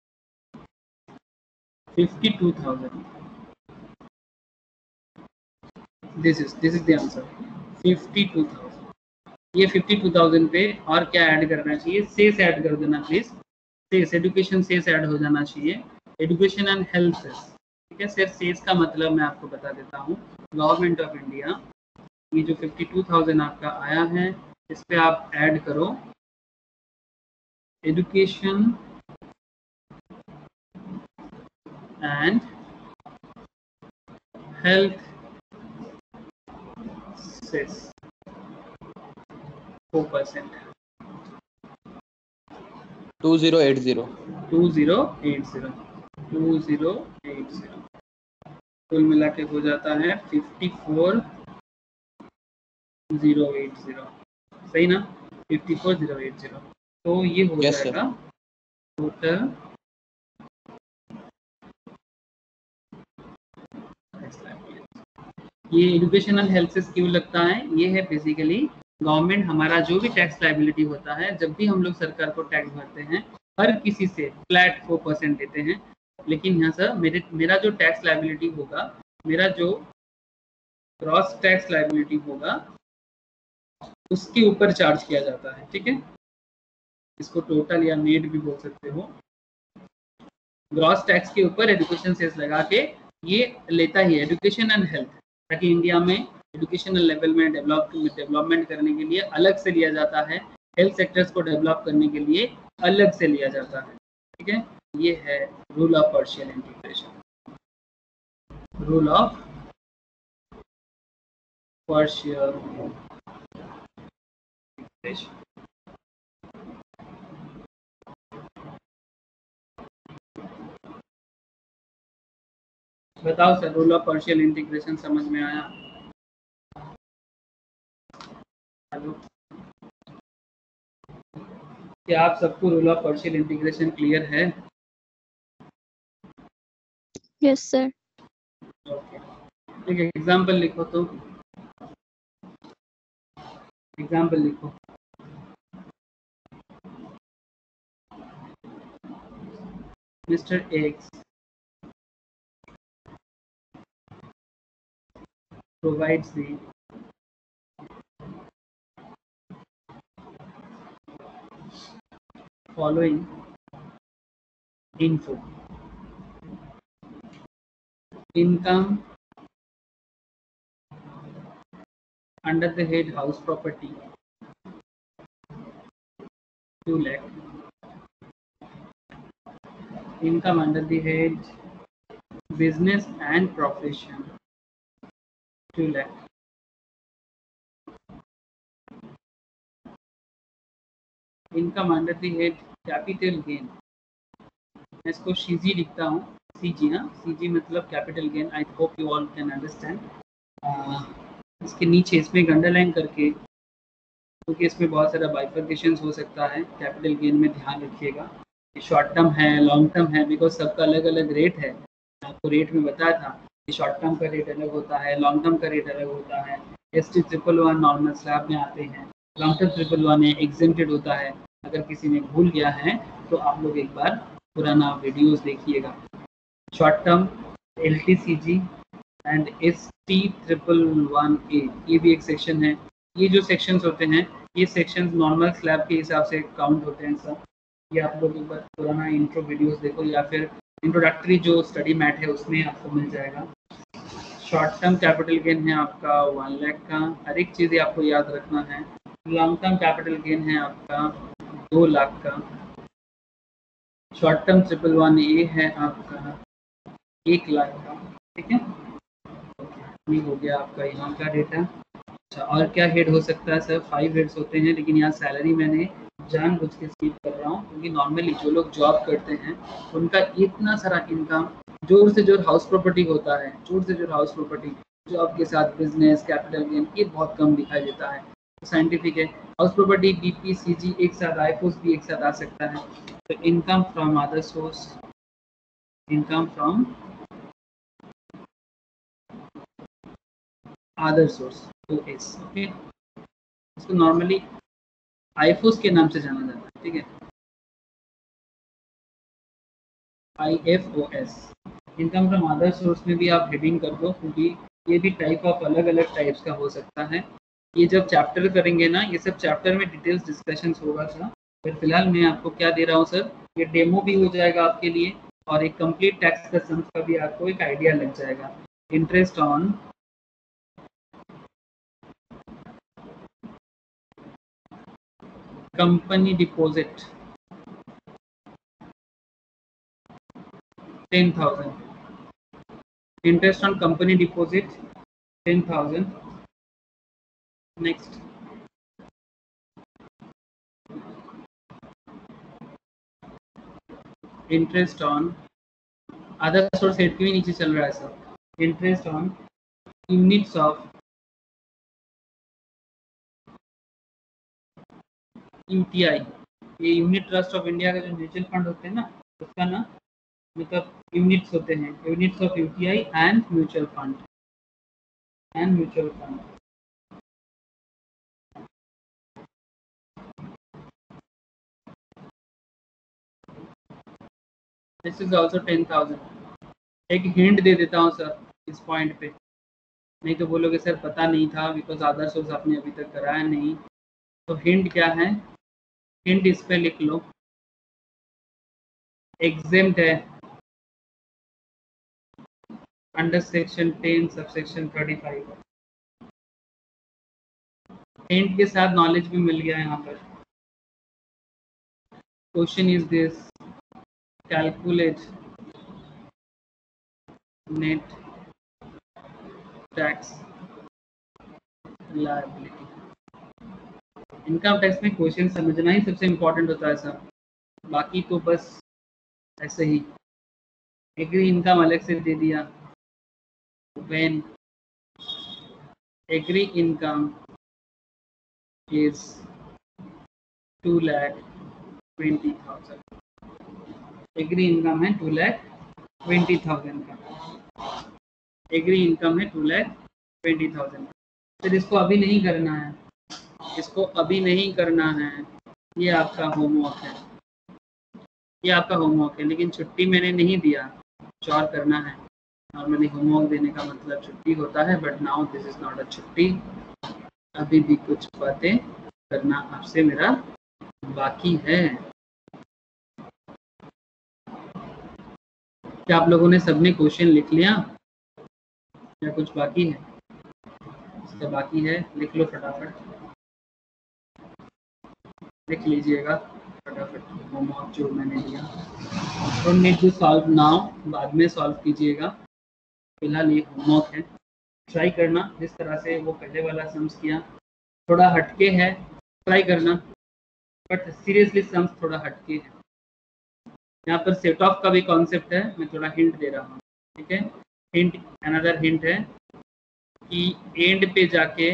Fifty two thousand, this is this is the answer, fifty two thousand. ये fifty two thousand पे और क्या add करना चाहिए, cess add कर देना please. Cess, education cess add हो जाना चाहिए, एजुकेशन एंड हेल्थ सेस, ठीक है। सिर्फ सेस का मतलब मैं आपको बता देता हूँ। गवर्नमेंट ऑफ इंडिया, ये जो फिफ्टी टू थाउजेंड आपका आया है, इस पे आप ऐड करो education and health cess four percent, two zero eight zero two zero eight zero two zero eight zero कुल मिला के हो जाता है fifty four zero eight zero, सही ना, fifty four zero eight zero. तो ये हो Yes, जाएगा टोटल ये एजुकेशन एंड हेल्थ से क्यों लगता है, ये है बेसिकली गवर्नमेंट हमारा जो भी टैक्स लायबिलिटी होता है, जब भी हम लोग सरकार को टैक्स भरते हैं हर किसी से फ्लैट फोर परसेंट देते हैं। लेकिन यहाँ सर मेरे मेरा जो टैक्स लायबिलिटी होगा, मेरा जो ग्रॉस टैक्स लायबिलिटी होगा उसके ऊपर चार्ज किया जाता है, ठीक है। इसको टोटल या नेट भी बोल सकते हो। ग्रॉस टैक्स के ऊपर एजुकेशन सेस लगा के ये लेता ही एजुकेशन एंड हेल्थ, ताकि इंडिया में एजुकेशनल लेवल में डेवलप डेवलपमेंट करने के लिए अलग से लिया जाता है, हेल्थ सेक्टर्स को डेवलप करने के लिए अलग से लिया जाता है, ठीक है। ये है rule of partial integration, rule of partial integration. बताओ sir, rule of partial integration समझ में आया? हेलो, क्या आप सबको rule of partial integration clear है? Yes, sir. ओके, ठीक है। एग्जाम्पल लिखो, तो एग्जाम्पल लिखो। Mister X provides the following info: income under the head house property two lakh, income under the head business and profession two lakh, income under the head capital gain, मैं इसको CG लिखता हूँ, CG ना, CG मतलब capital gain. I hope you all can understand. इसके नीचे इसमें एक अंडरलाइन करके, क्योंकि इसमें बहुत सारा बाइफर्केशंस हो सकता है, कैपिटल गेन में ध्यान रखिएगा। शॉर्ट टर्म है, लॉन्ग टर्म है, बिकॉज सबका अलग अलग रेट है। आपको रेट में बताया था कि शॉर्ट टर्म का रेट अलग होता है, लॉन्ग टर्म का रेट अलग होता है। S T triple one normal slab में आते हैं, long term triple one exempted होता है। अगर किसी ने भूल गया है तो आप लोग एक बार पुराना वीडियोस देखिएगा। Short term L T C G and S T triple one A, ये भी एक सेक्शन है। ये जो सेक्शंस होते हैं, ये सेक्शंस नॉर्मल स्लैब के हिसाब से काउंट होते हैं सब। ये आप लोग एक बार पुराना इंट्रो वीडियोस देखो, या फिर इंट्रोडक्टरी जो स्टडी मैट है उसमें आपको मिल जाएगा। शॉर्ट टर्म कैपिटल गेन है आपका वन लाख का, हर एक चीज़ आपको याद रखना है। लॉन्ग टर्म कैपिटल गेन है आपका दो लाख का। Short term triple one A है आपका एक लाख का, ठीक है। ये हो गया आपका यहाँ का डेटा। अच्छा, और क्या हेड हो सकता है सर? फाइव हेड्स होते हैं, लेकिन यहाँ सैलरी मैंने जानबूझ के स्किप कर रहा हूँ, क्योंकि नॉर्मली जो लोग जॉब करते हैं उनका इतना सारा इनकम जोर से जोर हाउस प्रॉपर्टी होता है, जोर से जोर हाउस प्रॉपर्टी, जॉब के साथ बिजनेस कैपिटल गेन ये बहुत कम दिखाई देता है। तो साइंटिफिक है, हाउस प्रॉपर्टी बीपी सीजी एक साथ, आईफोस भी एक साथ आ सकता है। तो income from other source, income from other source two S, okay. इसको नॉर्मली आईफोस के नाम से जाना जाता है, ठीक है, I F O S. Income from other source में भी आप हेडिंग कर दो, क्योंकि ये भी टाइप ऑफ अलग अलग टाइप्स का हो सकता है। ये जब चैप्टर करेंगे ना, ये सब चैप्टर में डिटेल्स डिस्कशंस होगा सर। फिर फिलहाल मैं आपको क्या दे रहा हूँ सर, ये डेमो भी हो जाएगा आपके लिए, और एक कंप्लीट टैक्स का सम्स का भी आपको एक आइडिया लग जाएगा। Interest on company deposit ten thousand, interest on company deposit ten thousand. Next, interest on other source head के भी नीचे चल रहा है sir. Interest on units of UTI, ये यूनिट ट्रस्ट ऑफ इंडिया का जो म्यूचुअल फंड होते हैं ना, उसका ना मतलब यूनिट्स होते हैं, units of UTI and mutual fund and mutual fund. This is also ten thousand. एक हिंट दे देता हूँ सर इस पॉइंट पे, नहीं तो बोलोगे सर पता नहीं था, बिकॉज अदर सोर्स आपने अभी तक कराया नहीं। तो हिंट क्या है? हिंट इस पे लिख लो, एग्जेम्प्ट है under section ten subsection thirty five. Hint के साथ नॉलेज भी मिल गया यहाँ पर। Question is this, calculate net tax liability. Income tax में क्वेश्चन समझना ही सबसे इम्पोर्टेंट होता है सर, बाकी तो बस ऐसे ही। एग्री इनकम अलग से दे दिया, when agri income is two lakh twenty thousand, agri income है टू लैख ट्वेंटी थाउजेंड का, एग्री इनकम है टू लैख ट्वेंटी थाउजेंड। फिर इसको अभी नहीं करना है, इसको अभी नहीं करना है, ये आपका होमवर्क है, ये आपका होमवर्क है। लेकिन छुट्टी मैंने नहीं दिया, कुछ और करना है। नॉर्मली होमवर्क देने का मतलब छुट्टी होता है, but now this is not a छुट्टी। अभी भी कुछ बातें करना आपसे मेरा बाकी है। क्या आप लोगों ने सबने क्वेश्चन लिख लिया या कुछ बाकी है? इसका बाकी है, लिख लो फटाफट, लिख लीजिएगा फटाफट होमवर्क जो मैंने दिया। Don't need to solve now, बाद में सॉल्व कीजिएगा, फिलहाल ये होमवर्क है। ट्राई करना जिस तरह से वो पहले वाला सम्स किया, थोड़ा हटके है, ट्राई करना। बट सीरियसली सम्स थोड़ा हटके है। यहाँ पर सेट ऑफ का भी कॉन्सेप्ट है, मैं थोड़ा हिंट दे रहा हूँ, ठीक है। हिंट, अनदर हिंट है कि एंड पे जाके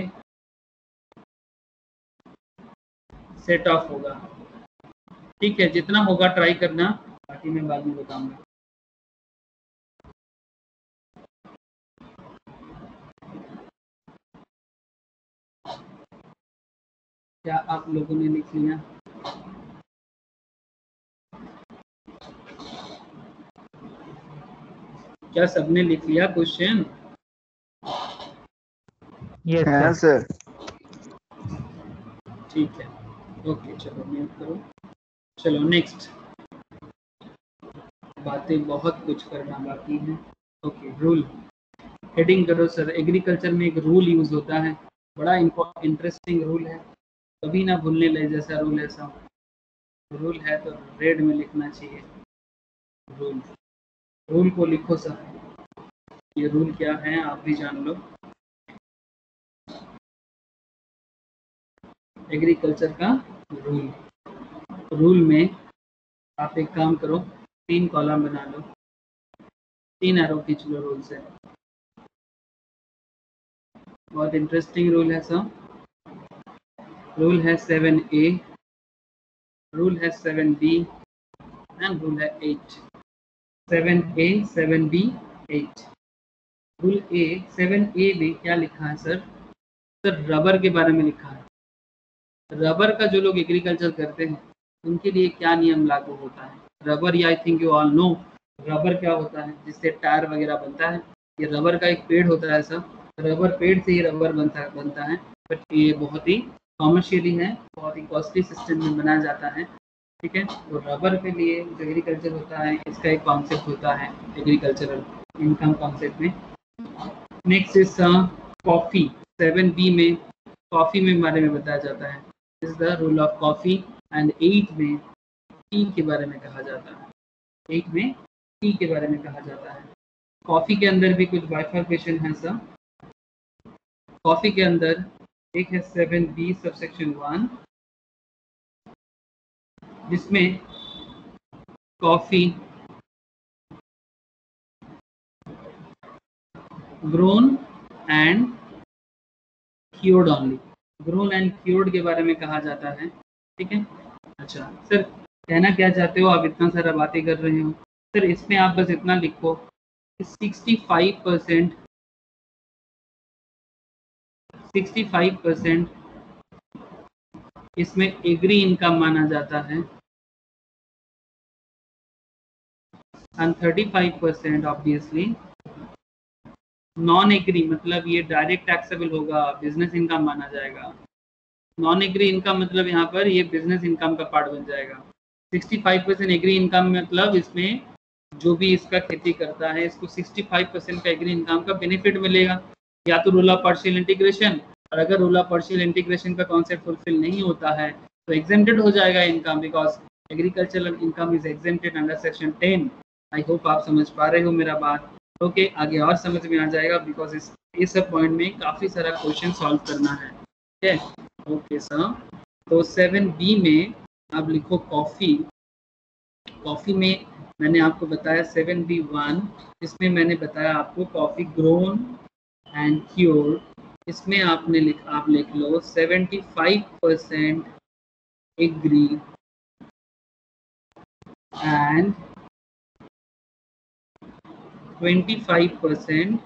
सेट ऑफ होगा, ठीक है। जितना होगा ट्राई करना, बाकी मैं बाद में बताऊंगा। क्या आप लोगों ने लिख लिया? क्या सबने लिख लिया क्वेश्चन? Yes sir. ठीक है, ओके, चलो म्यूट करो। चलो नेक्स्ट, बातें बहुत कुछ करना बाकी है। ओके, रूल हेडिंग करो सर। एग्रीकल्चर में एक रूल यूज होता है, बड़ा इंटरेस्टिंग रूल है, कभी ना भूलने लगे जैसा रूल है। सब रूल है तो रेड में लिखना चाहिए। रूल रूल को लिखो सर। ये रूल क्या है आप भी जान लो। एग्रीकल्चर का रूल, रूल में आप एक काम करो, तीन कॉलम बना लो, तीन एरो खींच लो रूल से। बहुत इंटरेस्टिंग रूल है सब। रूल है सेवन ए, रूल है सेवन बी एंड रूल है eight. Seven A, seven B, eight. Rule A, seven A में क्या लिखा है सर? सर रबर के बारे में लिखा है। रबर का जो लोग एग्रीकल्चर करते हैं उनके लिए क्या नियम लागू होता है। रबर, या I think you all know rubber क्या होता है, जिससे टायर वगैरह बनता है। ये रबर का एक पेड़ होता है सर, रबर पेड़ से ही रबर बनता बनता है, बट ये बहुत ही कॉमर्शियली है, बहुत ही कॉस्टली सिस्टम में बनाया जाता है, ठीक है। तो रबर के लिए जो एग्रीकल्चर होता है, इसका एक कॉन्सेप्ट होता है एग्रीकल्चरल इनकम कॉन्सेप्ट में। Next is coffee, seven B में कॉफ़ी में बारे में बताया जाता है, is the rule of coffee. And eight में टी के बारे में कहा जाता है, एट में टी के बारे में कहा जाता है। कॉफ़ी के अंदर भी कुछ बाइफर्केशन है सर। कॉफ़ी के अंदर एक है सेवन बी सबसेक्शन वन, जिसमें coffee grown and cured only, grown and cured के बारे में कहा जाता है, ठीक है। अच्छा सर, कहना क्या चाहते हो आप? इतना सारा बातें कर रहे हो सर, इसमें आप बस इतना लिखो sixty five percent sixty five percent इसमें एग्री इनकम माना जाता है and thirty five percent obviously non agri, मतलब ये डायरेक्ट टैक्सेबल होगा, बिजनेस इनकम माना जाएगा। नॉन एग्री इनकम मतलब यहाँ पर ये बिजनेस इनकम का पार्ट बन जाएगा। Sixty five percent agri income मतलब इसमें जो भी इसका खेती करता है इसको सिक्सटी फाइव परसेंट का एग्री इनकम का बेनिफिट मिलेगा, या तो रूल ऑफ पार्शियल इंटीग्रेशन, और अगर रूल ऑफ पार्शियल इंटीग्रेशन का कॉन्सेप्ट फुलफिल नहीं होता है तो एग्जेम्प्टेड हो जाएगा income, because agricultural income is exempted under section ten. I hope आप समझ पा रहे हो मेरा बात। ओके okay, आगे और समझ में आ जाएगा, बिकॉज इस इस पॉइंट में काफ़ी सारा क्वेश्चन सॉल्व करना है, ठीक है। ओके सर, तो सेवन बी में आप लिखो कॉफ़ी। कॉफ़ी में मैंने आपको बताया सेवन बी वन, इसमें मैंने बताया आपको कॉफ़ी ग्रोन एंड क्योर, इसमें आपने लिख आप लिख लो seventy five percent agri and twenty five percent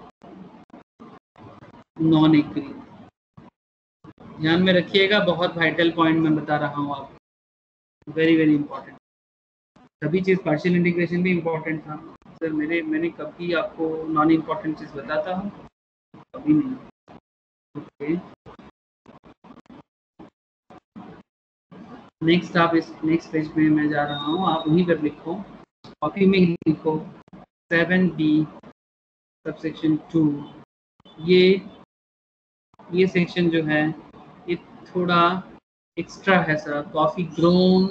non agri. ध्यान में रखिएगा, बहुत वाइटल पॉइंट मैं बता रहा हूँ आपको, वेरी वेरी इंपॉर्टेंट। सभी चीज़ पार्शियल इंटीग्रेशन भी इम्पोर्टेंट था सर। मेरे मैंने कभी आपको नॉन इम्पोर्टेंट चीज़ बताता हूँ? कभी नहीं। ओके, नेक्स्ट आप इस नेक्स्ट पेज में मैं जा रहा हूँ, आप वहीं पर लिखो, कॉपी में ही लिखो सेवन बी सबसेक्शन टू। ये ये सेक्शन जो है ये थोड़ा एक्स्ट्रा है sir. Coffee grown,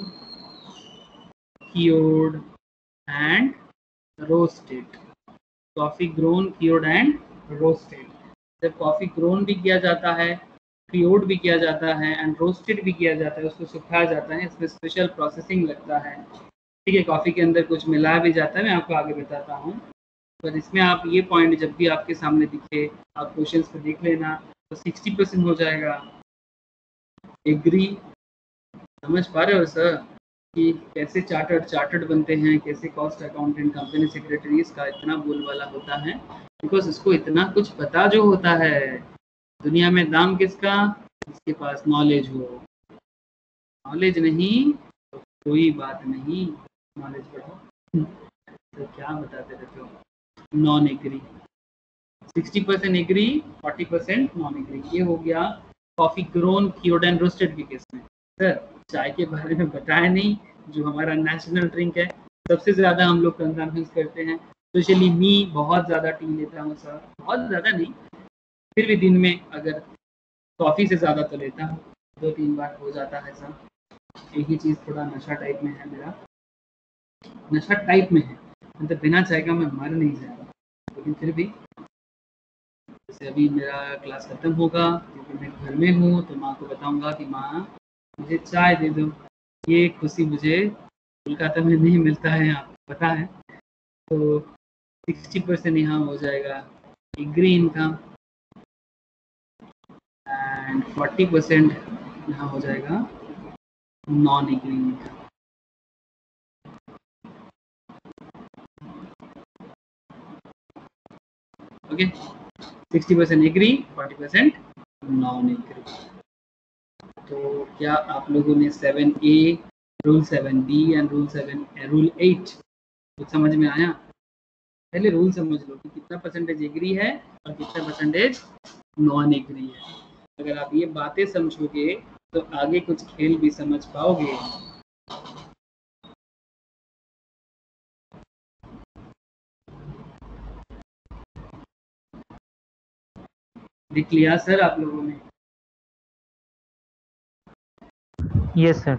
cured and roasted, coffee grown, cured and roasted. जब कॉफ़ी ग्रोन भी किया जाता है, प्योर्ड भी किया जाता है एंड रोस्टेड भी किया जाता है, उसको सुखाया जाता है, इसमें स्पेशल प्रोसेसिंग लगता है। ठीक है, कॉफ़ी के अंदर कुछ मिलाया भी जाता है, मैं आपको आगे बताता हूँ। पर इसमें आप ये पॉइंट जब भी आपके सामने दिखे आप क्वेश्चंस को देख लेना, तो सिक्सटी परसेंट हो जाएगा। एग्री, समझ पा रहे हो सर कि कैसे चार्टर्ड चार्टर्ड बनते हैं, कैसे कॉस्ट अकाउंटेंट कंपनी सेक्रेटरीज का इतना बोलबाला होता है, बिकॉज इसको इतना कुछ पता जो होता है। दुनिया में दाम किसका, जिसके पास नॉलेज हो। नॉलेज नहीं तो कोई बात नहीं, नॉलेज बढ़ाओ। तो क्या बताते रहते हो, non agri. Sixty percent agri, forty percent non agri. ये हो गया coffee grown cured and roasted के केस में। सर चाय के बारे में बताया नहीं, जो हमारा नेशनल ड्रिंक है, सबसे ज़्यादा हम लोग कंजम्पशन करते हैं। स्पेशली मी बहुत ज़्यादा टी लेता हूँ सर, बहुत ज़्यादा नहीं, फिर भी दिन में अगर कॉफ़ी से ज़्यादा तो लेता हूँ, दो तीन बार हो जाता है सर। एक ही चीज़ थोड़ा नशा टाइप में है मेरा, नशा टाइप में है, मतलब बिना चाय का मैं मर नहीं जाएगा, लेकिन फिर भी जैसे अभी मेरा क्लास खत्म होगा क्योंकि मैं घर में हूँ, तो माँ को बताऊँगा कि माँ मुझे चाय दे दो। ये खुशी मुझे कोलकाता में नहीं मिलता है, आपको पता है। तो सिक्सटी परसेंट यहाँ हो जाएगा agri income and forty percent यहाँ हो जाएगा non agri income. Okay, sixty percent agri, forty percent non agri. तो क्या आप लोगों ने seven A, rule seven B and rule seven rule eight कुछ समझ में आया? पहले रूल समझ लो कि कितना परसेंटेज एग्री है और कितना परसेंटेज नॉन एग्री है। अगर आप ये बातें समझोगे तो आगे कुछ खेल भी समझ पाओगे। देख लिया सर आप लोगों ने? Yes sir.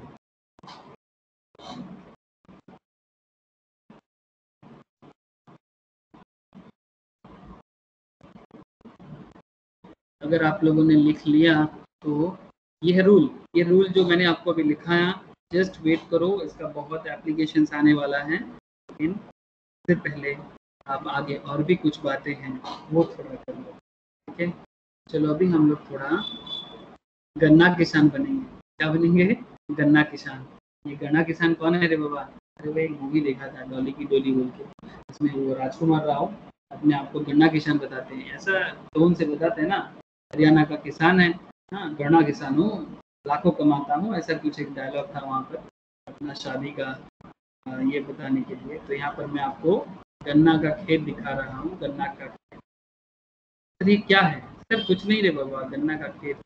अगर आप लोगों ने लिख लिया तो ये है रूल। ये रूल जो मैंने आपको अभी लिखाया, जस्ट वेट करो, इसका बहुत एप्लीकेशंस आने वाला है, लेकिन इससे पहले आप आगे और भी कुछ बातें हैं वो थोड़ा कर लो। ठीक है, चलो अभी हम लोग थोड़ा गन्ना किसान बनेंगे। क्या बनेंगे? गन्ना किसान। ये गन्ना किसान कौन है रे बाबा? अरे भाई एक मूवी देखा था डॉली की डोली बोल के, इसमें वो राजकुमार राव अपने आप को गन्ना किसान बताते हैं, ऐसा टोन से बताते हैं ना, हरियाणा का किसान है, हाँ गन्ना किसान हूँ, लाखों कमाता हूँ, ऐसा कुछ एक डायलॉग था वहाँ पर अपना शादी का ये बताने के लिए। तो यहाँ पर मैं आपको गन्ना का खेत दिखा रहा हूँ। गन्ना का खेत, सर ये क्या है? सर कुछ नहीं रे बाबा, गन्ना का खेत,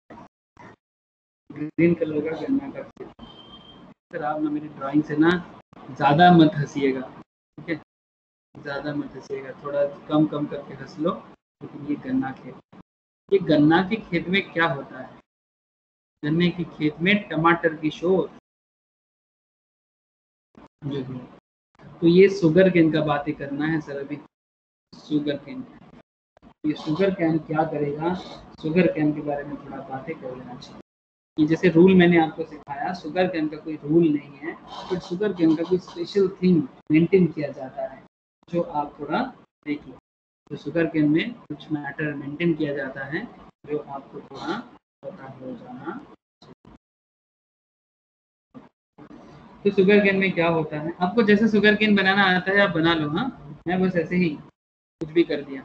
ग्रीन कलर का गन्ना का खेत। सर आप ना मेरी ड्राइंग से ना ज़्यादा मत हंसिएगा, ठीक है, ज़्यादा मत हंसिएगा, थोड़ा कम कम करके हंस लो। लेकिन ये गन्ना खेत, ये गन्ना के खेत में क्या होता है? गन्ने के खेत में टमाटर की शोर जो भी। तो ये शुगर केन का बातें करना है सर अभी। शुगर केन, ये शुगर कैन क्या करेगा, शुगर कैन के बारे में थोड़ा बातें कर लेना चाहिए। ये जैसे रूल मैंने आपको सिखाया, शुगर कैन का कोई रूल नहीं है, बट शुगर कैन का कोई स्पेशल थिंग मेंटेन किया जाता है जो आप थोड़ा देख लो। तो शुगर कैन में कुछ मैटर मेंटेन किया जाता है जो आपको थोड़ा पता हो जाना चाहिए। तो शुगर कैन में क्या होता है, आपको जैसे शुगर कैन बनाना आता है आप बना लो। हाँ, मैं बस ऐसे ही कुछ भी कर दिया।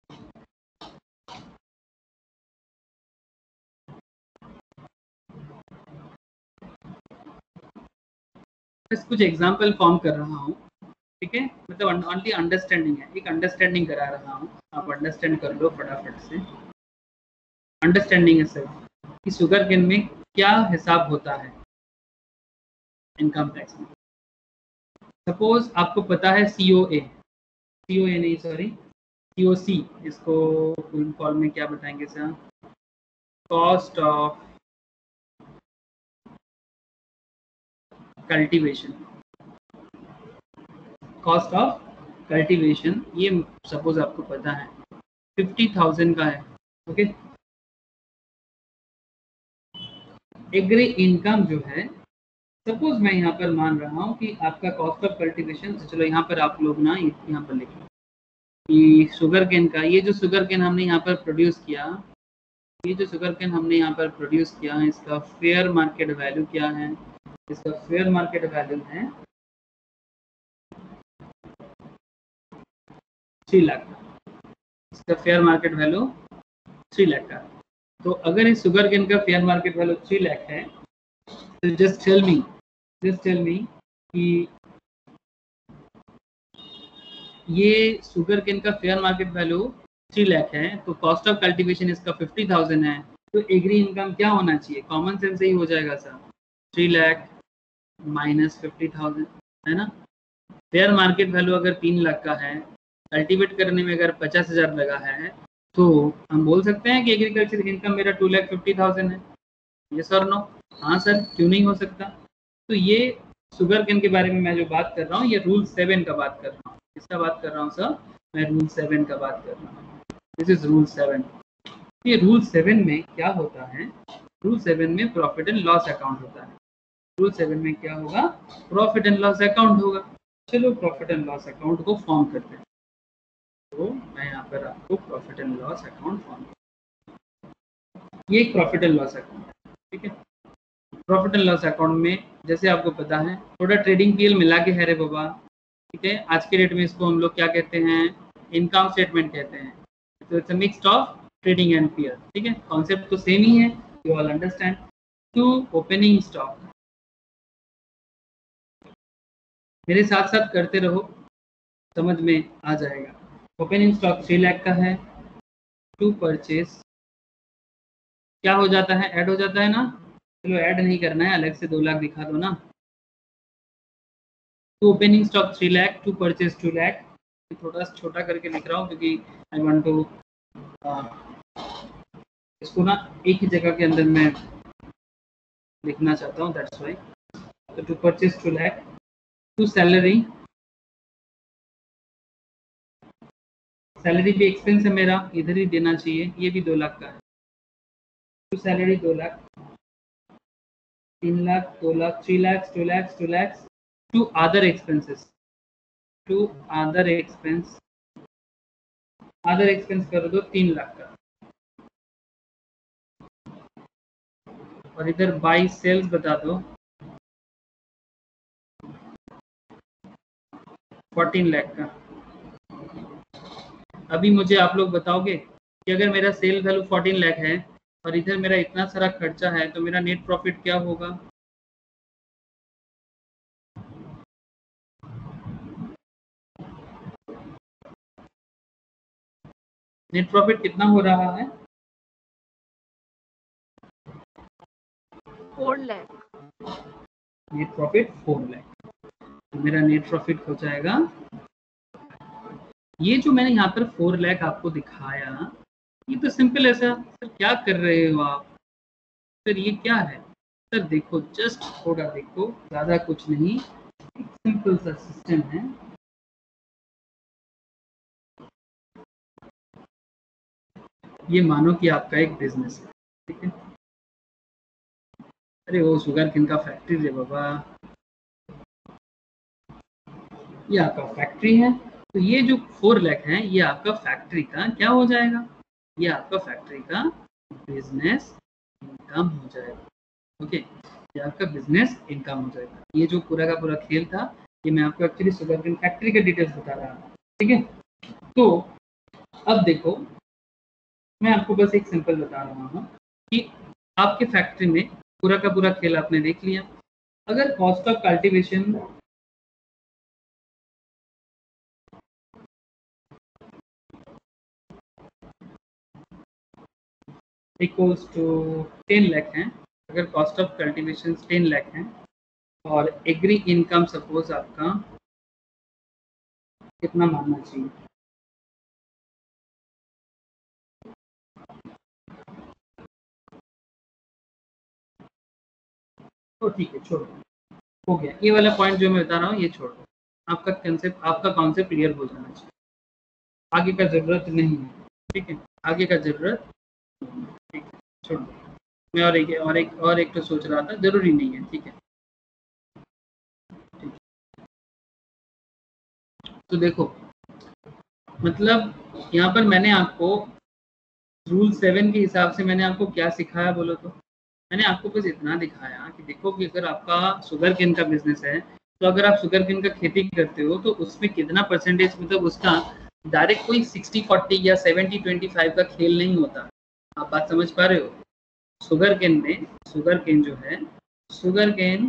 बस कुछ एग्जाम्पल फॉर्म कर रहा हूँ, ठीक है, मतलब ओनली अंडरस्टैंडिंग है, एक अंडरस्टैंडिंग करा रहा हूँ, आप अंडरस्टैंड कर लो फटाफट से। अंडरस्टैंडिंग है सर कि शुगर केन में क्या हिसाब होता है इनकम टैक्स में। सपोज आपको पता है सी ओ ए, सी ओ ए नहीं सॉरी सी ओ सी, इसको फुल फॉर्म में क्या बताएंगे sir? Cost of cultivation. Cost of cultivation ये सपोज आपको पता है फिफ्टी थाउजेंड का है, ओके। एग्री इनकम जो है, सपोज मैं यहाँ पर मान रहा हूँ कि आपका कॉस्ट ऑफ कल्टीवेशन, चलो यहाँ पर आप लोग ना यहाँ पर लिखो कि शुगर केन का, ये जो शुगर केन हमने यहाँ पर प्रोड्यूस किया, ये जो शुगर केन हमने यहाँ पर प्रोड्यूस किया है, इसका फेयर मार्केट वैल्यू क्या है? इसका फेयर मार्केट वैल्यू है थ्री लाख का। इसका fair market value three lakh का। तो अगर इस शुगर केन का fair market value three lakh है, तो just tell me just tell me कि ये शुगर केन का fair market value three lakh है, तो कॉस्ट ऑफ कल्टीवेशन इसका फिफ्टी थाउजेंड है, तो एग्री इनकम क्या होना चाहिए? कॉमन सेंस से ही हो जाएगा sir, three lakh minus fifty thousand, है ना। फेयर मार्केट वैल्यू अगर तीन लाख का है, कल्टीवेट करने में अगर पचास हजार लगा है, तो हम बोल सकते हैं कि एग्रीकल्चर इनकम मेरा टू लाख फिफ्टी थाउजेंड है। ये सर नो? हाँ सर, क्यों नहीं हो सकता? तो ये शुगर केन के बारे में मैं जो बात कर रहा हूँ, ये रूल सेवन का बात कर रहा हूँ। किसका बात कर रहा हूँ सर? मैं रूल सेवन का बात कर रहा हूँ। This is rule seven. ये रूल सेवन में क्या होता है? रूल सेवन में प्रॉफिट एंड लॉस अकाउंट होता है। रूल सेवन में क्या होगा? प्रॉफिट एंड लॉस अकाउंट होगा। चलो प्रॉफिट एंड लॉस अकाउंट को फॉर्म करते हैं। तो मैं यहाँ पर आपको profit and loss account form, ये एक प्रॉफिट एंड लॉस अकाउंट है, ठीक है। प्रॉफिट एंड लॉस अकाउंट में जैसे आपको पता है, थोड़ा ट्रेडिंग पीएल मिला के है रे बाबा, ठीक है। आज के डेट में इसको हम लोग क्या कहते हैं? इनकम स्टेटमेंट कहते हैं। तो it's a mix of trading and PL, ठीक है। कॉन्सेप्ट तो सेम ही है, you all understand. To opening stock, मेरे साथ साथ करते रहो, समझ में आ जाएगा। ओपनिंग स्टॉक थ्री लाख का है। टू परचेज क्या हो जाता है? ऐड हो जाता है ना। चलो ऐड नहीं करना है, अलग से दो लाख दिखा दो ना। To opening stock three lakh, to purchase two lakh. थोड़ा सा छोटा करके लिख रहा हूँ क्योंकि आई वांट टू इसको ना एक ही जगह के अंदर मैं लिखना चाहता हूँ, दैट्स वाई। तो to purchase two lakh. To salary, salary भी एक्सपेंस है मेरा, इधर ही देना चाहिए, ये भी दो लाख का है। टू सैलरी दो लाख, तीन लाख, दो lakh, three lakh, two lakh, two lakh. To other expenses, to other expense, other expense कर दो तीन लाख का। और इधर बाई सेल्स बता दो फोर्टीन लाख का। अभी मुझे आप लोग बताओगे कि अगर मेरा सेल वैल्यू फोर्टीन लाख है और इधर मेरा इतना सारा खर्चा है, तो मेरा नेट प्रॉफिट क्या होगा? नेट प्रॉफिट कितना हो रहा है? Four lakh. Net profit four lakh. तो मेरा नेट प्रॉफिट हो जाएगा, ये जो मैंने यहाँ पर फोर लाख आपको दिखाया, ये तो सिंपल है सर। सर क्या कर रहे हो आप? सर ये क्या है? सर देखो, जस्ट थोड़ा देखो, ज़्यादा कुछ नहीं, एक सिंपल सा सिस्टम है। ये मानो कि आपका एक बिजनेस है, ठीक है। अरे वो शुगर केन का फैक्ट्री रे बाबा, ये आपका फैक्ट्री है। तो ये जो फोर लाख है, ये आपका फैक्ट्री का क्या हो जाएगा? ये आपका फैक्ट्री का बिजनेस इनकम हो जाएगा। ओके, ये आपका बिजनेस इनकम हो जाएगा। ये जो पूरा का पूरा खेल था, ये मैं आपको एक्चुअली शुगर केन फैक्ट्री के डिटेल्स बता रहा हूँ, ठीक है। तो अब देखो, मैं आपको बस एक सिंपल बता रहा हूँ कि आपके फैक्ट्री में पूरा का पूरा खेल आपने देख लिया। अगर cost of cultivation equals to ten lakh है, अगर cost of cultivation ten lakh है और एग्री इनकम सपोज आपका कितना मानना चाहिए? तो ठीक है, छोड़ो, हो गया। ये वाला पॉइंट जो मैं बता रहा हूँ ये छोड़ दो। आपका कंसेप्ट आपका कॉन्सेप्ट क्लियर हो जाना चाहिए, आगे का जरूरत नहीं है, ठीक है। आगे का जरूरत ठीक है, छोड़ दो। मैं और एक और एक और एक तो सोच रहा था, जरूरी नहीं है, ठीक है। ठीक। तो देखो मतलब यहाँ पर मैंने आपको रूल सेवन के हिसाब से मैंने आपको क्या सिखाया बोलो तो, मैंने आपको बस इतना दिखाया कि देखो कि अगर आपका शुगर केन का बिजनेस है तो अगर आप शुगर केन का खेती करते हो तो उसमें कितना परसेंटेज, मतलब उसका डायरेक्ट कोई सिक्सटी फोर्टी या सेवेंटी ट्वेंटी फाइव का खेल नहीं होता। आप बात समझ पा रहे हो? शुगर केन में शुगर केन जो है शुगर केन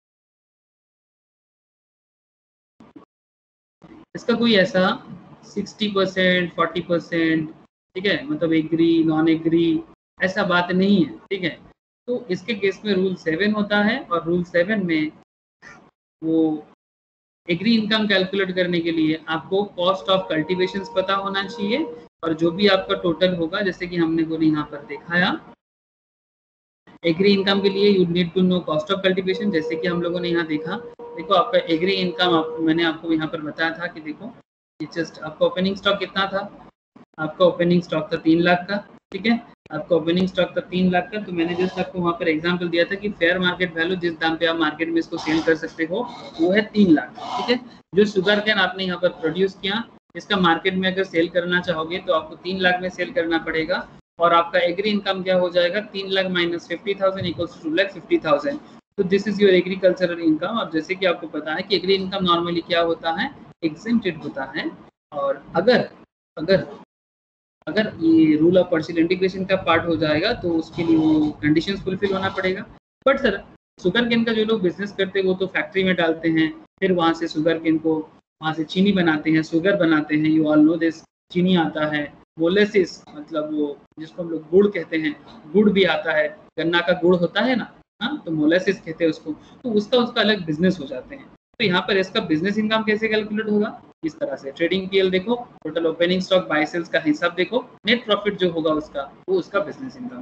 इसका कोई ऐसा सिक्सटी परसेंट फोर्टी परसेंट, ठीक है, मतलब एग्री नॉन एग्री ऐसा बात नहीं है, ठीक है। तो इसके केस में रूल सेवन होता है और रूल सेवन में वो एग्री इनकम कैलकुलेट करने के लिए आपको कॉस्ट ऑफ कल्टीवेशन पता होना चाहिए और जो भी आपका टोटल होगा, जैसे कि हमने को यहाँ पर दिखाया एग्री इनकम के लिए you need to know cost of cultivation, जैसे कि हम लोगों ने यहाँ देखा। देखो आपका एग्री इनकम आप, मैंने आपको यहाँ पर बताया था कि देखो जस्ट आपका ओपनिंग स्टॉक कितना था, आपका ओपनिंग स्टॉक था तीन लाख का, ठीक है, आपका ओपनिंग स्टॉक था तीन लाख का। तो मैंने जस्ट आपको वहाँ पर एग्जांपल दिया था कि फेयर मार्केट वैल्यू जिस दाम पे आप मार्केट में इसको सेल कर सकते हो वो है तीन लाख, ठीक है। जो शुगर कैन आपने यहाँ पर प्रोड्यूस किया इसका मार्केट में अगर सेल करना चाहोगे तो आपको तीन लाख में सेल करना पड़ेगा और आपका एग्री इनकम क्या हो जाएगा, तीन lakh minus fifty thousand equals two lakh fifty thousand. तो this is your agricultural income. और जैसे कि आपको पता है कि एग्री इनकम नॉर्मली क्या होता है, एग्जेम्प्टेड होता है। और अगर अगर अगर ये रूल ऑफ पार्शियल इंटीग्रेशन का पार्ट हो जाएगा तो उसके लिए वो कंडीशंस फुलफिल होना पड़ेगा। बट सर शुगर केन का जो लोग बिजनेस करते हैं वो तो फैक्ट्री में डालते हैं, फिर वहाँ से शुगर केन को वहाँ से चीनी बनाते हैं, शुगर बनाते हैं, यू ऑल नो दिस। चीनी आता है, मोलेसिस मतलब वो जिसको हम लोग गुड़ कहते हैं, गुड़ भी आता है, गन्ना का गुड़ होता है ना, हाँ, तो मोलेसिस कहते हैं उसको। तो उसका उसका अलग बिजनेस हो जाते हैं। तो यहाँ पर इसका बिजनेस इनकम कैसे कैलकुलेट होगा, इस तरह से ट्रेडिंग पीएल देखो, total opening stock by sales का हिसाब देखो, नेट प्रॉफिट जो होगा उसका वो उसका बिजनेस इनकम।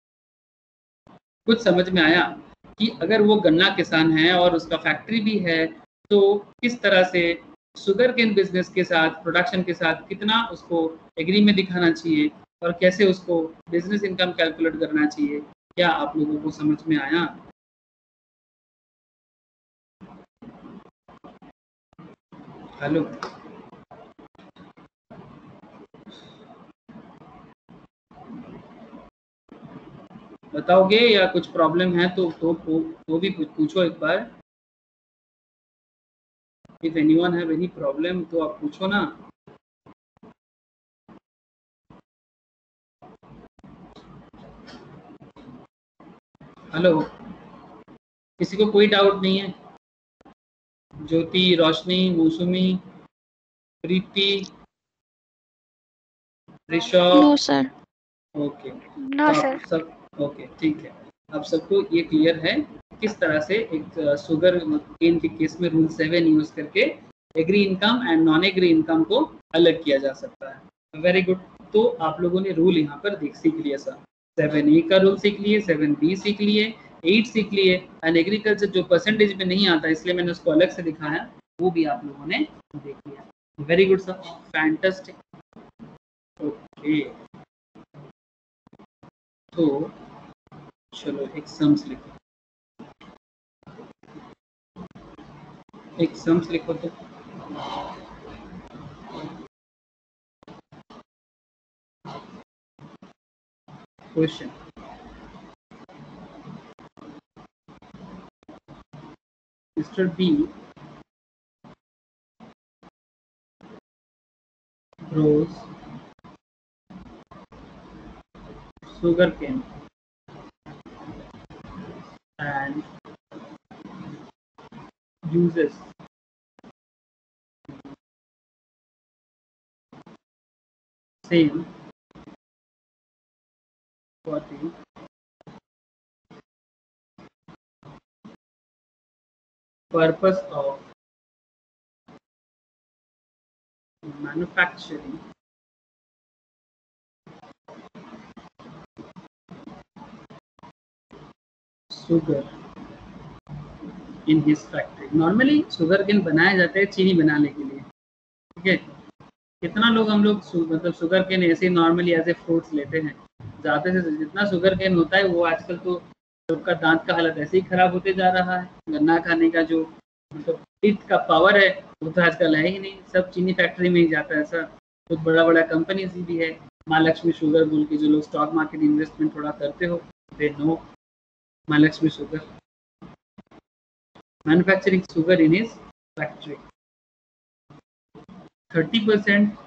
कुछ समझ में आया कि अगर वो गन्ना किसान है और उसका फैक्ट्री भी है तो किस तरह से शुगर केन बिजनेस के साथ प्रोडक्शन के साथ कितना उसको एग्री में दिखाना चाहिए और कैसे उसको बिजनेस इनकम कैलकुलेट करना चाहिए। क्या आप लोगों को समझ में आया? हेलो, बताओगे या कुछ प्रॉब्लम है तो तो तो भी पूछो एक बार। If anyone have any problem तो आप पूछो ना। हेलो, किसी को कोई डाउट नहीं है? Jyoti, Roshni, Mausami, Preeti, Rishabh? No sir. Okay, no sir. सब ओके, ठीक है। अब सबको ये क्लियर है किस तरह से एक शुगर केन के केस में रूल सेवन यूज करके agri income and non agri income को अलग किया जा सकता है। Very good. तो आप लोगों ने रूल यहाँ पर देख सीख लिया सर, सेवन ए का रूल सीख लिए, सेवन बी सीख लिए, एट सीख लिए, एंड एग्रीकल्चर जो परसेंटेज में नहीं आता इसलिए मैंने उसको अलग से दिखाया वो भी आप लोगों ने देख लिया। Very good sir, fantastic. Okay, तो चलो एक सम्स लिखो, एक सम्स लिखो तो question mister B grows sugarcane and uses same for the purpose of manufacturing sugar in his factory। Normally sugar cane बनाया जाता है चीनी बनाने के लिए, ठीक है। कितना लोग हम लोग मतलब शुगर केन ऐसे नॉर्मली एज ए फ्रूट्स लेते हैं, ज़्यादा से जितना शुगर केन होता है वो आजकल तो सबका दांत का हालत ऐसे ही खराब होते जा रहा है। गन्ना खाने का जो मतलब टीथ का पावर है वो तो आजकल है ही नहीं, सब चीनी फैक्ट्री में ही जाता है। ऐसा कुछ बड़ा बड़ा कंपनीज भी है, महालक्ष्मी शुगर बोल के, जो लोग स्टॉक मार्केट इन्वेस्टमेंट थोड़ा करते हो दे नो Mahalakshmi sugar manufacturing sugar in his factory. thirty percent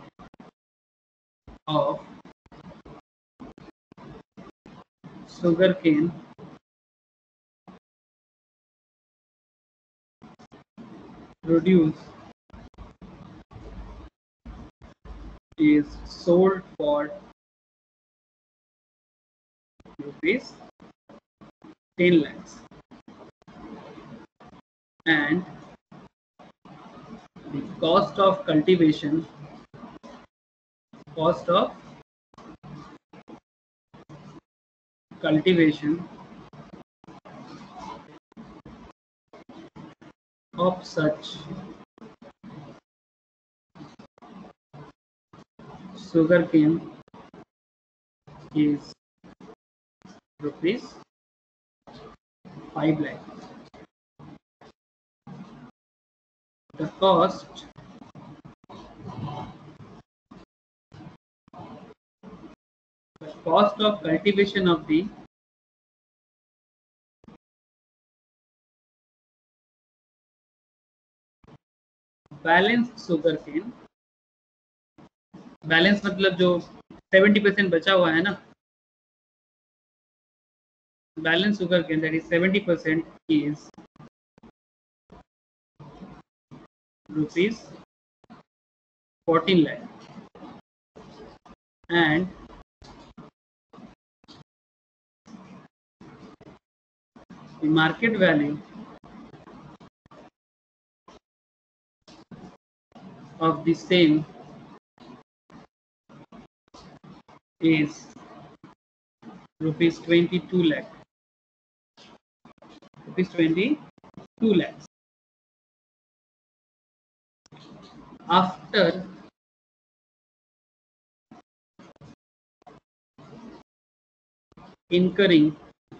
of sugar cane produce is sold for rupees ten lakhs, and the cost of cultivation cost of cultivation of such sugarcane is rupees five lakh. The cost the cost of cultivation of the balanced sugarcane, balance मतलब जो seventy percent बचा हुआ है ना, balance sugar cane that is seventy percent is rupees fourteen lakh, and the market value of the same is rupees twenty-two lakh. Rupees twenty-two lakhs. After incurring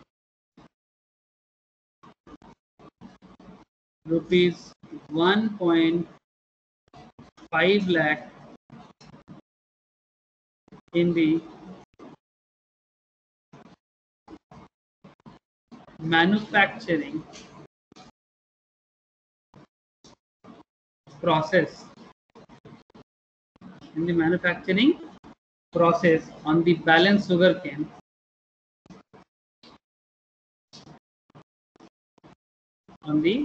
rupees one point five lakh in the manufacturing process in the manufacturing process on the balanced sugarcane on the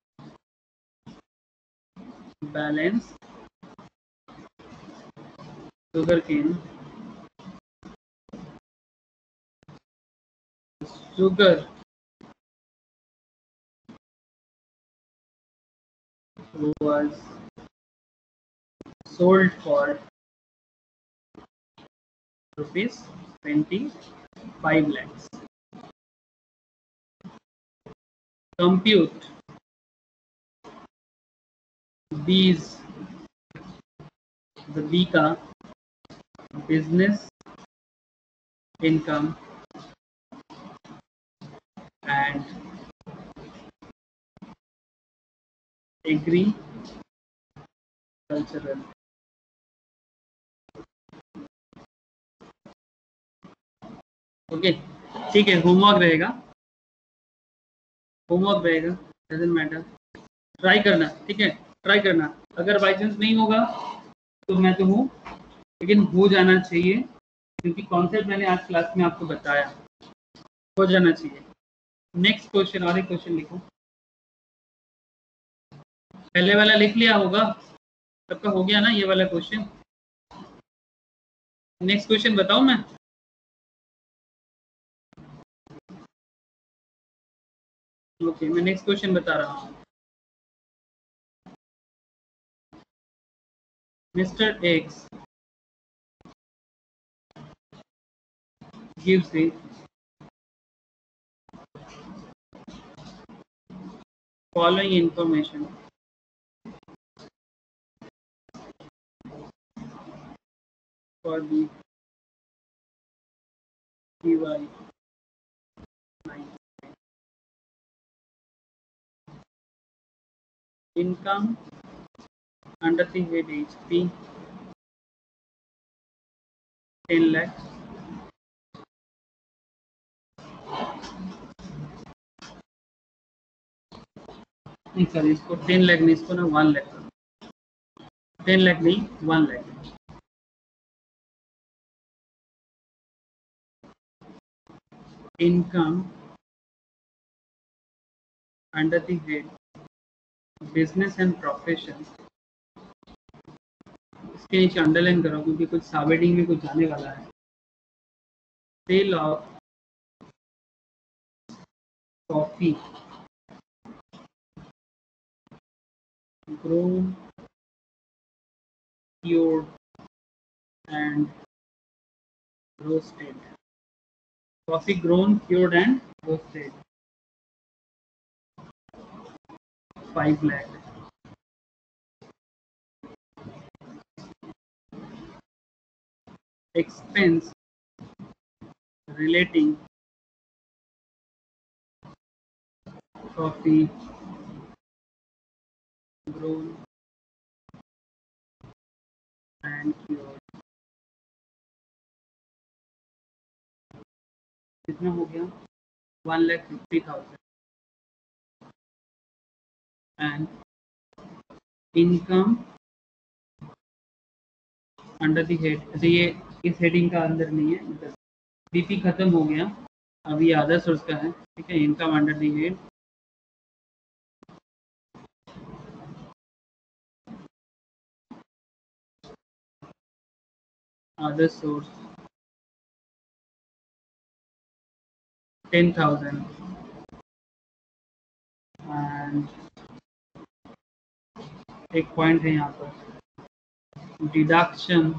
balanced sugarcane sugar was sold for rupees twenty-five lakhs. Compute these the B का business income and agricultural okay ठीक है, homework रहेगा homework रहेगा doesn't matter, try करना, ठीक है, try करना। अगर बाई चांस नहीं होगा तो मैं तो हूँ, लेकिन हो जाना चाहिए क्योंकि कॉन्सेप्ट मैंने आज क्लास में आपको बताया, हो जाना चाहिए। नेक्स्ट क्वेश्चन, और एक क्वेश्चन लिखो। पहले वाला लिख लिया होगा, सबका हो गया ना ये वाला क्वेश्चन। नेक्स्ट क्वेश्चन बताऊं मैं? ओके okay, मैं नेक्स्ट क्वेश्चन बता रहा हूँ। Mister X gives the following information for the P Y income under the head H P ten lakh. नहीं सर, इसको टेन लाख नहीं, इसको ना वन लाख, टेन लाख नहीं one lakh. Income under the head business and profession. इसके नीचे अंडरलाइन करो क्योंकि कुछ साबेडिंग में कुछ जाने वाला है. Sale of coffee grown, cured and roasted. Coffee grown, cured and roasted. Five lakh. Expense relating coffee grown and cured. कितना हो गया? One lakh fifty thousand. And income under the head, अच्छा ये इस हेडिंग का अंदर नहीं है, मतलब बीपी खत्म हो गया, अब ये अदर सोर्स का है. ठीक है, income under the head other source ten thousand and एक पॉइंट है यहाँ पर deduction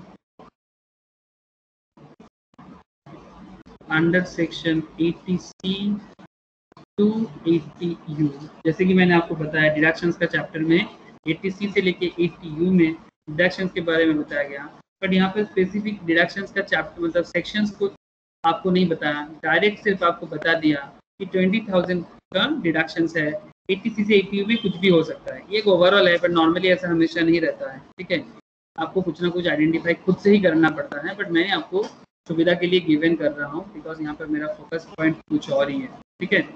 under section eighty C to eighty U. जैसे कि मैंने आपको बताया डिडक्शंस का चैप्टर में एटी सी से लेके एटी यू में डिडक्शंस के बारे में बताया गया, बट यहाँ पर स्पेसिफिक डिडक्शंस का चैप्टर मतलब सेक्शंस को आपको नहीं बताया, डायरेक्ट सिर्फ आपको बता दिया कि ट्वेंटी थाउजेंड का डिडक्शंस है. एटी सी से एटी यू में कुछ भी हो सकता है, ये एक ओवरऑल है, बट नॉर्मली ऐसा हमेशा नहीं रहता है. ठीक है, आपको कुछ ना कुछ आइडेंटिफाई खुद से ही करना पड़ता है, बट मैं आपको सुविधा के लिए गिवन कर रहा हूँ बिकॉज यहाँ पर मेरा फोकस पॉइंट कुछ और ही है. ठीक है,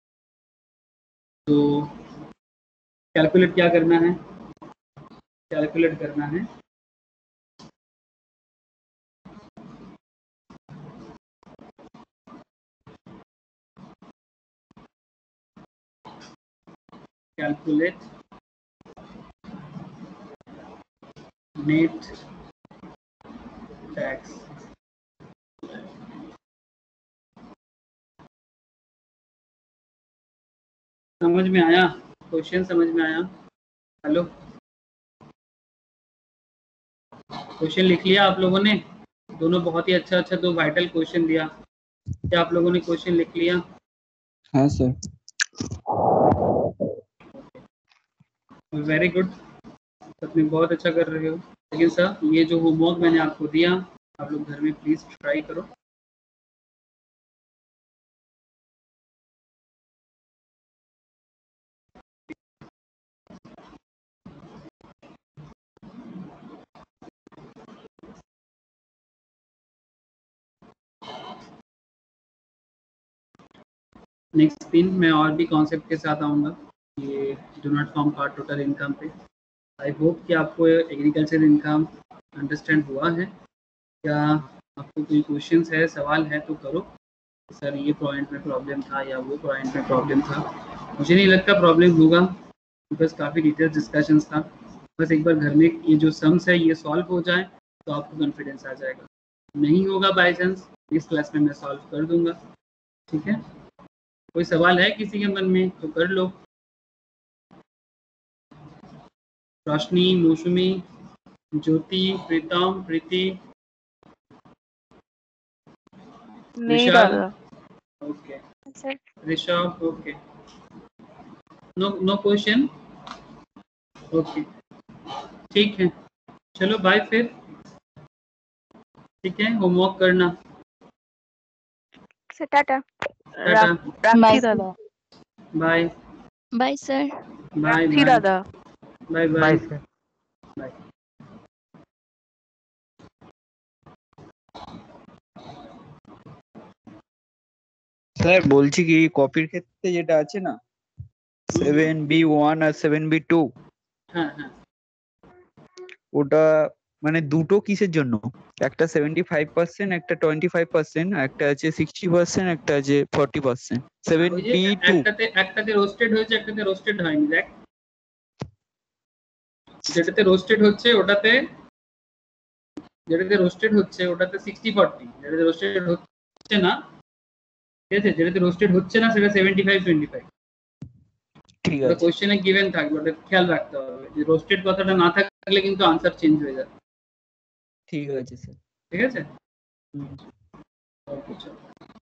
तो कैलकुलेट क्या करना है, कैलकुलेट करना है कैलकुलेट नेट टैक्स. समझ में आया? क्वेश्चन समझ में आया? हेलो, क्वेश्चन लिख लिया आप लोगों ने? दोनों बहुत ही अच्छा अच्छा दो वाइटल क्वेश्चन दिया. क्या आप लोगों ने क्वेश्चन लिख लिया? हाँ सर. वेरी गुड, सच में बहुत अच्छा कर रहे हो. लेकिन सर ये जो होमवर्क मैंने आपको दिया आप लोग घर में प्लीज ट्राई करो. नेक्स्ट दिन मैं और भी कॉन्सेप्ट के साथ आऊँगा ये do not form part total income पे. आई होप कि आपको एग्रीकल्चर इनकम अंडरस्टैंड हुआ है. क्या आपको कोई क्वेश्चंस है, सवाल है तो करो. सर ये पॉइंट में प्रॉब्लम था या वो पॉइंट में प्रॉब्लम था, मुझे नहीं लगता प्रॉब्लम होगा बिकॉज काफ़ी डिटेल्स डिस्कशंस था. बस एक बार घर में ये जो सम्स है ये सॉल्व हो जाए तो आपको कॉन्फिडेंस आ जाएगा. नहीं होगा बाई चांस इस क्लास में मैं सॉल्व कर दूंगा. ठीक है, कोई सवाल है किसी के मन में तो कर लो. रोशनी, मौसमी, ज्योति, प्रीतम, प्रीति, नहीं दादा. Okay, sir Rishabh, okay, no no question. Okay ठीक है, चलो बाय फिर. ठीक है, होमवर्क करना. Sir tata. টাটা, রাখছি দাদা। Bye bye sir. বাই রাখছি বাই দাদা। Bye bye bye sir. Bye. Sir বলছি কি কপির ক্ষেত্রে যেটা আছে না সেভেন বি ওয়ান আর সেভেন বি টু হ্যাঁ হ্যাঁ ওটা মানে দুটো কিসের জন্য? একটা সেভেন্টি ফাইভ পার্সেন্ট একটা টোয়েন্টি ফাইভ পার্সেন্ট একটা আছে সিক্সটি পার্সেন্ট একটা আছে ফর্টি পার্সেন্ট সেভেন ওই যে বি টু একটাতে একটাতে রোস্টেড হয়েছে একটাতে রোস্টেড হয়নি। দেখ যেটাতে রোস্টেড হচ্ছে ওটাতে যেটাতে রোস্টেড হচ্ছে ওটাতে সিক্সটি ফর্টি, যেটাতে রোস্টেড হচ্ছে না ঠিক আছে, যেটাতে রোস্টেড হচ্ছে না সেটা সেভেন্টি ফাইভ টোয়েন্টি ফাইভ। ঠিক ওটা আছে কোশ্চেনে গিভেন থাকবে, ওটা খেয়াল রাখতে হবে যে রোস্টেড কথাটা না থাকলে কিন্তু আনসার চেঞ্জ হয়ে যাবে। ঠিক আছে স্যার। ঠিক আছে হুম। ওকে চলো।